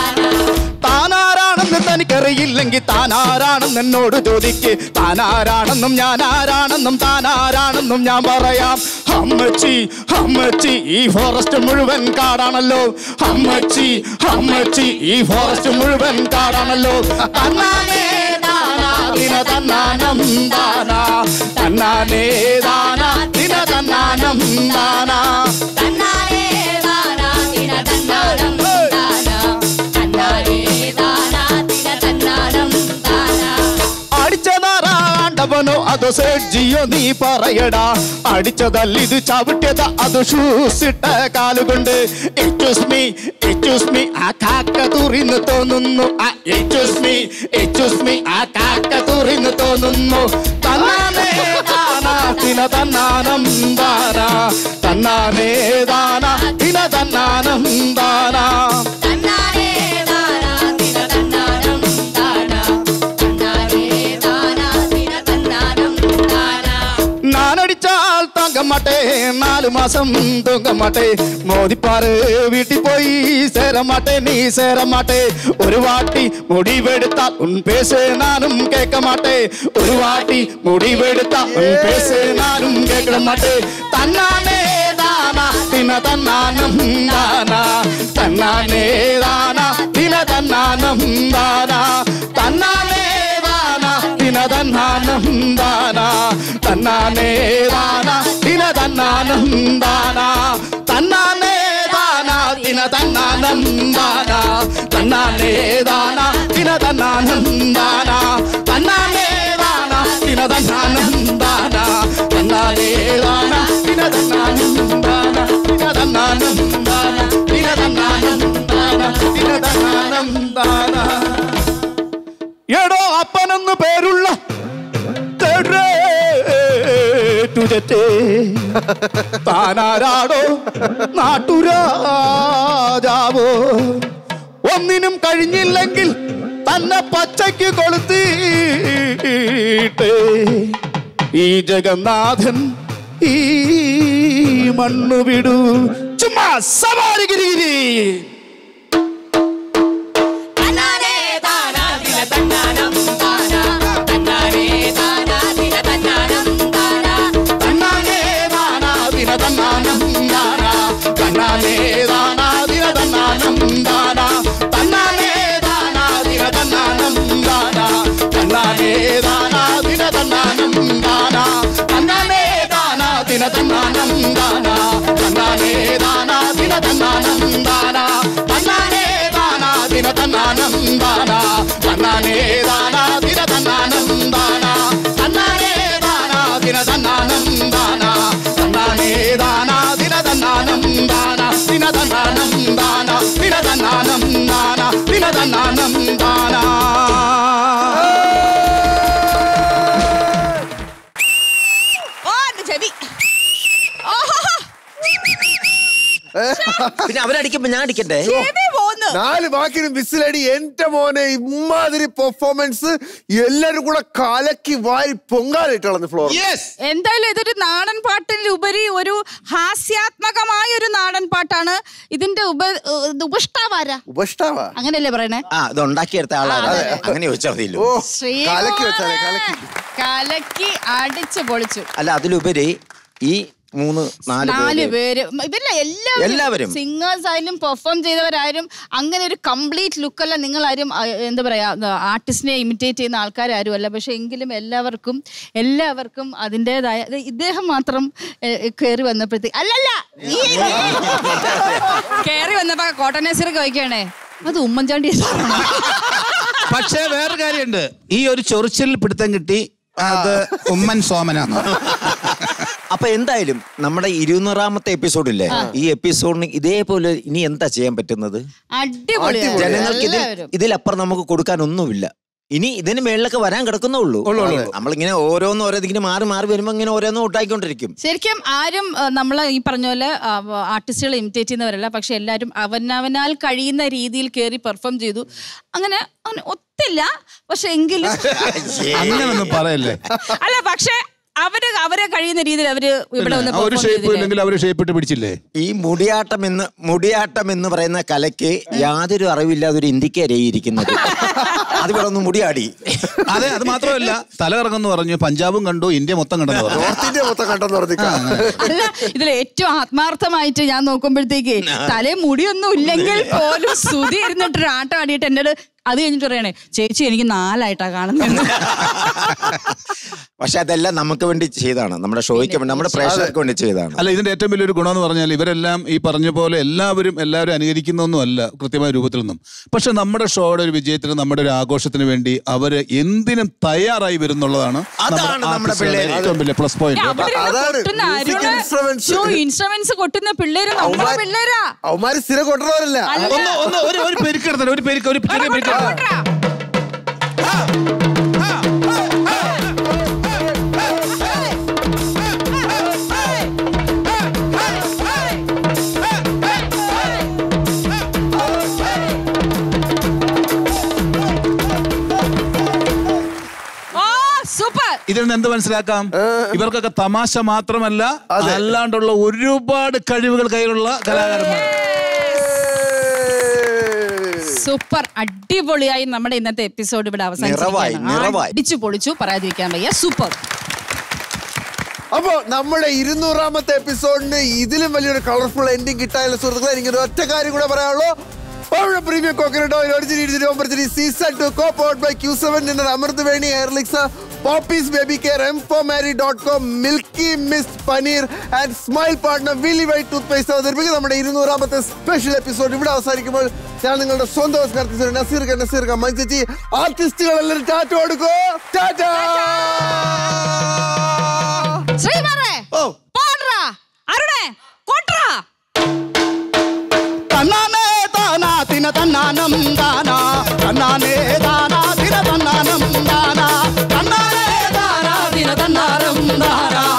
എനിക്കറിയില്ലെങ്കിൽ താനാരാണെന്ന് എന്നോട് ചോദിക്ക്. താനാരാണെന്നും ഞാൻ ആരാണെന്നും താനാരാണെന്നും ഞാൻ പറയാം. അമ്മച്ചി അമ്മച്ചി ഈ ഫോറസ്റ്റ് മുഴുവൻ കാടാണല്ലോ. അമ്മച്ചി അമ്മച്ചി ഈ ഫോറസ്റ്റ് മുഴുവൻ കാടാണല്ലോ. തന്നാനേ ദാനാ ദിന തന്നാനം ദാനാ. തന്നാനേ ദാനാ ദിന തന്നാനം ദാനാ. തന്നാനേ ദാനാ ദിന തന്നാനം ദാനാ. തന്നാനേ ദാനാ ദിന തന്നാനം ദാനാ. അടിച്ചതാരാണ്ടവനോ അതോ സെഡ്ജിയോ നീ പറയടാ. അടിച്ചതല്ലിത് ചവിട്ടിയത അത് ഷൂസിട്ട കാലുകൊണ്ട്. എക്സ്ക്യൂസ് മീ എക്സ്ക്യൂസ് മീ ആ കാക്ക തുറിന്ന് തോന്നുന്നു. ആ എക്സ്ക്യൂസ് മീ എക്സ്ക്യൂസ് മീ ആ കാക്ക തുറിന്ന് തോന്നുന്നു. തന്നാനേ ദാനാ ദിന തന്നാനം ദാനാ. തന്നാനേ ദാനാ ദിന തന്നാനം ദാനാ. തന്നാനേ ദാനാ ദിന തന്നാനം ദാനാ. തന്നാനേ ദാനാ ദിന തന്നാനം ദാനാ. നാനടിച്ചാൽ തങ്കമാട്ടെ നാലു മാസം തൂങ്കമാട്ടെ. മോദിപ്പാറ് വീട്ടിൽ പോയി സേരമാട്ടെ നീ സേരമാട്ടെ. ഒരു വാട്ടി മുടിവെടുത്താൽ ഉൻ പേസ് നാനും കേൾക്ക മാട്ടെ. ഒരു വാട്ടി മുടിവെടുത്താൽ ഉൻ പേസ് നാനും കേൾക്ക മാട്ടെ. തന്നാനേ ദാനാ ദിന തന്നാനം ദാനാ. തന്നാനേ ദാനാ ദിന തന്നാനം ദാനാ. തന്നാനേ ദാനാ ദിന തന്നാനം ദാനാ. തന്നാനേ ദാനാ ദിന തന്നാനം ദാനാ. തന്നാനേ ദാനാ ദിന തന്നാനം ദാനാ. തന്നാനേ ദാനാ ദിന തന്നാനം ദാനാ. തന്നാനേ ദാനാ ദിന തന്നാനം ദാനാ. തന്നാനേ ദാനാ ദിന തന്നാനം ദാനാ. ദിന തന്നാനം ദാനാ. ദിന തന്നാനം ദാനാ. ദിന തന്നാനം ദാനാ. എടോ അപ്പനെന്ന് പേരുള്ള താനാരാടോ നാട്ടുരാജാവോ. ഒന്നിനും കഴിഞ്ഞില്ലെങ്കിൽ തന്നെ പച്ചയ്ക്ക് കൊളുത്തിട്ട് ഈ ജഗന്നാഥൻ ഈ മണ്ണു വിടൂ. ചുമ്മാ സവാരി ഗിരിഗിരി. തന്നാനേ ദാനാ ദിന തന്നാനം ദാനാ. തന്നാനേ ദാനാ ദിന തന്നാനം ദാനാ. തന്നാനേ ദാനാ ദിന തന്നാനം ദാനാ. തന്നാനേ ദാനാ ദിന തന്നാനം ദാനാ. തന്നാനേ ദാനാ ദിന തന്നാനം ദാനാ. തന്നാനേ ദാനാ ദിന തന്നാനം ദാനാ. തന്നാനേ ദാനാ ദിന തന്നാനം ദാനാ. തന്നാനേ ദാനാ ദിന തന്നാനം ദാനാ. തന്നാനേ ദാനാ ദിന തന്നാനം ദാനാ. തന്നാനേ ദാനാ ദിന തന്നാനം ദാനാ. തന്നാനേ ദാനാ ദിന തന്നാനം ദാനാ. തന്നാനേ ദാനാ ദിന തന്നാനം ദാനാ. ദിന തന്നാനം ദാനാ. ദിന തന്നാനം ദാനാ. ദിന തന്നാനം ദാനാ. ഓ എന്റെ ചെവി. ഓഹോ പിന്നെ അവരടിക്കുമ്പോ ഞാൻ അടിക്കണ്ടേ? ചെവി പോന്ന്. നാല് വാക്കിനും വിസിലടി. എന്റെ മോനെ ഇമാതിരി പെർഫോമൻസ് എല്ലാരും കൂടെ കലക്കി വാരി പൊങ്കാലിട്ടുള്ളത് ഫ്ലോർ. എന്തായാലും ഇതൊരു നാടൻ പാട്ടിലുപരി ഒരു ഹാസ്യാത്മകമായ ഒരു നാടൻ പാട്ടാണ്. ഇതിന്റെ ഉപ ഉപഷ്ടാവാരാ? ഉപഷ്ടാവാ അങ്ങനെയല്ലേ പറയണേ? ആ ഇത് ഉണ്ടാക്കിയെടുത്ത ആളാണ്. അങ്ങനെ ചോദിച്ചാൽ മതിയല്ലോ. കലക്കി അടിച്ചു പൊളിച്ചു. അല്ല അതിലുപരി ഈ മൂന്ന് നാല് നാല് പേര് പേര് ഇവരില്ല എല്ലാവരും എല്ലാവരും സിംഗേഴ്സ് ആയാലും പെർഫോം ചെയ്തവരായാലും അങ്ങനെ ഒരു കംപ്ലീറ്റ് ലുക്കല്ല. നിങ്ങളാരും എന്താ പറയാ ആർട്ടിസ്റ്റിനെ ഇമിറ്റേറ്റ് ചെയ്യുന്ന ആൾക്കാരും അല്ല. പക്ഷെ എങ്കിലും എല്ലാവർക്കും എല്ലാവർക്കും അതിൻ്റെതായ ഇദ്ദേഹം മാത്രം കയറി വന്നപ്പോഴത്തേക്ക് അല്ലല്ല കയറി വന്നപ്പോ കോട്ടനേശ്വരൊക്കെ വയ്ക്കുകയാണേ അത് ഉമ്മൻചാണ്ടി. പക്ഷേ വേറെ കാര്യമുണ്ട്. ഈ ഒരു ചൊറിച്ചിൽ പിടുത്തം കിട്ടി അത് ഉമ്മൻ സോമനാണ്. അപ്പൊ എന്തായാലും നമ്മുടെ ഇരുന്നൂറാമത്തെ എപ്പിസോഡില്ലേ, ഈ എപ്പിസോഡിന് ഇതേപോലെ ഇനി എന്താ ചെയ്യാൻ പറ്റുന്നത്? ജനങ്ങൾക്ക് ഇതിൽ ഇതിലപ്പുറം നമുക്ക് കൊടുക്കാൻ ഒന്നുമില്ല. ഇനി ഇതിന് മേളിലൊക്കെ വരാൻ കിടക്കുന്നുള്ളൂ. നമ്മളിങ്ങനെ ഓരോന്ന് ഓരോന്നിങ്ങനെ മാറി മാറി വരുമ്പോ ഇങ്ങനെ ഓരോന്നും ഉണ്ടായിക്കൊണ്ടിരിക്കും. ശരിക്കും ആരും നമ്മൾ ഈ പറഞ്ഞ പോലെ ആർട്ടിസ്റ്റുകളെ ഇമിറ്റേറ്റ് ചെയ്യുന്നവരല്ല. പക്ഷെ എല്ലാവരും അവനവനാൽ കഴിയുന്ന രീതിയിൽ കയറി പെർഫോം ചെയ്തു. അങ്ങനെ ഒത്തില്ല പക്ഷെ എങ്കിലും അങ്ങനൊന്നും പറയല്ലേ. അല്ല പക്ഷെ അവര് അവരെ കഴിയുന്ന രീതിയിൽ അവര് ഇവിടെ പിടിച്ചില്ലേ. ഈ മുടിയാട്ടം എന്ന് മുടിയാട്ടം എന്ന് പറയുന്ന കലയ്ക്ക് യാതൊരു അറിവില്ലാതെ ഒരു ഇന്ത്യക്കാരെ ഇരിക്കുന്നത്. അത് ഇവിടെ ഒന്ന് മുടിയാടി. അതെ, അത് മാത്രമല്ല തല കറങ്ങുന്നു പറഞ്ഞു, പഞ്ചാബും കണ്ടു, ഇന്ത്യ മൊത്തം കണ്ടെന്ന് പറഞ്ഞു. നോർത്ത് ഇന്ത്യ മൊത്തം കണ്ടെന്ന് പറഞ്ഞു. അല്ല, ഇതിൽ ഏറ്റവും ആത്മാർത്ഥമായിട്ട് ഞാൻ നോക്കുമ്പോഴത്തേക്ക് തലേ മുടിയൊന്നും ഇല്ലെങ്കിൽ പോലും സുതി ഇരുന്നിട്ട് ഒരു ആട്ടം ആടിയിട്ട് എന്നോട് അത് കഴിഞ്ഞിട്ട് പറയണേ, ചേച്ചി എനിക്ക് നാലായിട്ടാ കാണുന്നത്. പക്ഷെ അതെല്ലാം നമുക്ക് വേണ്ടി ചെയ്താണ്, നമ്മുടെ ഷോയ്ക്ക് വേണ്ടി, നമ്മുടെ പ്രേക്ഷകർക്ക് വേണ്ടി ചെയ്താണ്. അല്ല, ഇതിന്റെ ഏറ്റവും വലിയൊരു ഗുണം എന്ന് പറഞ്ഞാൽ ഇവരെല്ലാം ഈ പറഞ്ഞ പോലെ എല്ലാവരും എല്ലാവരും അനുകരിക്കുന്നൊന്നും അല്ല കൃത്യമായ രൂപത്തിലൊന്നും. പക്ഷെ നമ്മുടെ ഷോയുടെ ഒരു വിജയത്തിന്, നമ്മുടെ ഒരു ആഘോഷത്തിന് വേണ്ടി അവര് എന്തിനും തയ്യാറായി വരുന്നുള്ളതാണ് ഏറ്റവും വലിയ പ്ലസ് പോയിന്റ്. ഇൻസ്ട്രുമെന്റ്സ് കൊട്ടുന്ന പിള്ളേര് നമ്മുടെ പിള്ളേരാ. അവന്മാര് സ്ഥിരം കൊണ്ടുവരല്ല. ഒരു പെരുക്കെടുത്ത ഒരു പെരുക്ക് ഒരു ചെറിയ പെരുക്ക്. ഇതിൽ നിന്ന് എന്ത് മനസ്സിലാക്കാം? ഇവർക്കൊക്കെ തമാശ മാത്രമല്ല, അല്ലാണ്ടുള്ള ഒരുപാട് കഴിവുകൾ കയ്യിലുള്ള കലാകാരന്മാർ. സൂപ്പർ, അടിപൊളിയായി നമ്മുടെ ഇന്നത്തെ എപ്പിസോഡ് ഇവിടെ അവസാനിച്ചു. അടിച്ചു പൊളിച്ചു, പറയാതിരിക്കാൻ വയ്യ. സൂപ്പർ. അപ്പോ നമ്മുടെ ഇരുന്നൂറാമത്തെ എപ്പിസോഡിന് ഇതിലും വലിയൊരു കളർഫുൾ എൻഡിങ് കിട്ടാനുള്ള സുഹൃത്തുക്കളെ, എനിക്കൊരു ഒറ്റ കാര്യം കൂടെ പറയാനുള്ളൂ. പ്രീമിയം കോക്കനട്ട് ഓയിൽ ഒറിജിനൽ ഇരുന്നൂറ്റി ഒമ്പത് season two co powered by Q seven dinner Amrut Veni Hairlix Poppees baby care M four Marry dot com Milky Mist paneer and smile partner Willy White toothpaste അവതരിപ്പിക്കും നമ്മുടെ ഇരുന്നൂറാമത്തെ സ്പെഷ്യൽ എപ്പിസോഡ് ഇവിടെ അവസാനിക്കുമ്പോൾ ഞാൻ നിങ്ങളുടെ സ്വന്തം നസീർ നസീർ മഞ്ചേച്ചി ആർട്ടിസ്റ്റുകളെല്ലാവരും ടാറ്റ കൊടുക്കോ. ടാറ്റാ. തന്നാനേ താനാ തിന തന്നാനം ദാനാ തന്നാനേ ദാനാ തിന തന്നാനം ദാനാ തന്നാനേ ദാനാ തിന തന്നാനം ദാനാ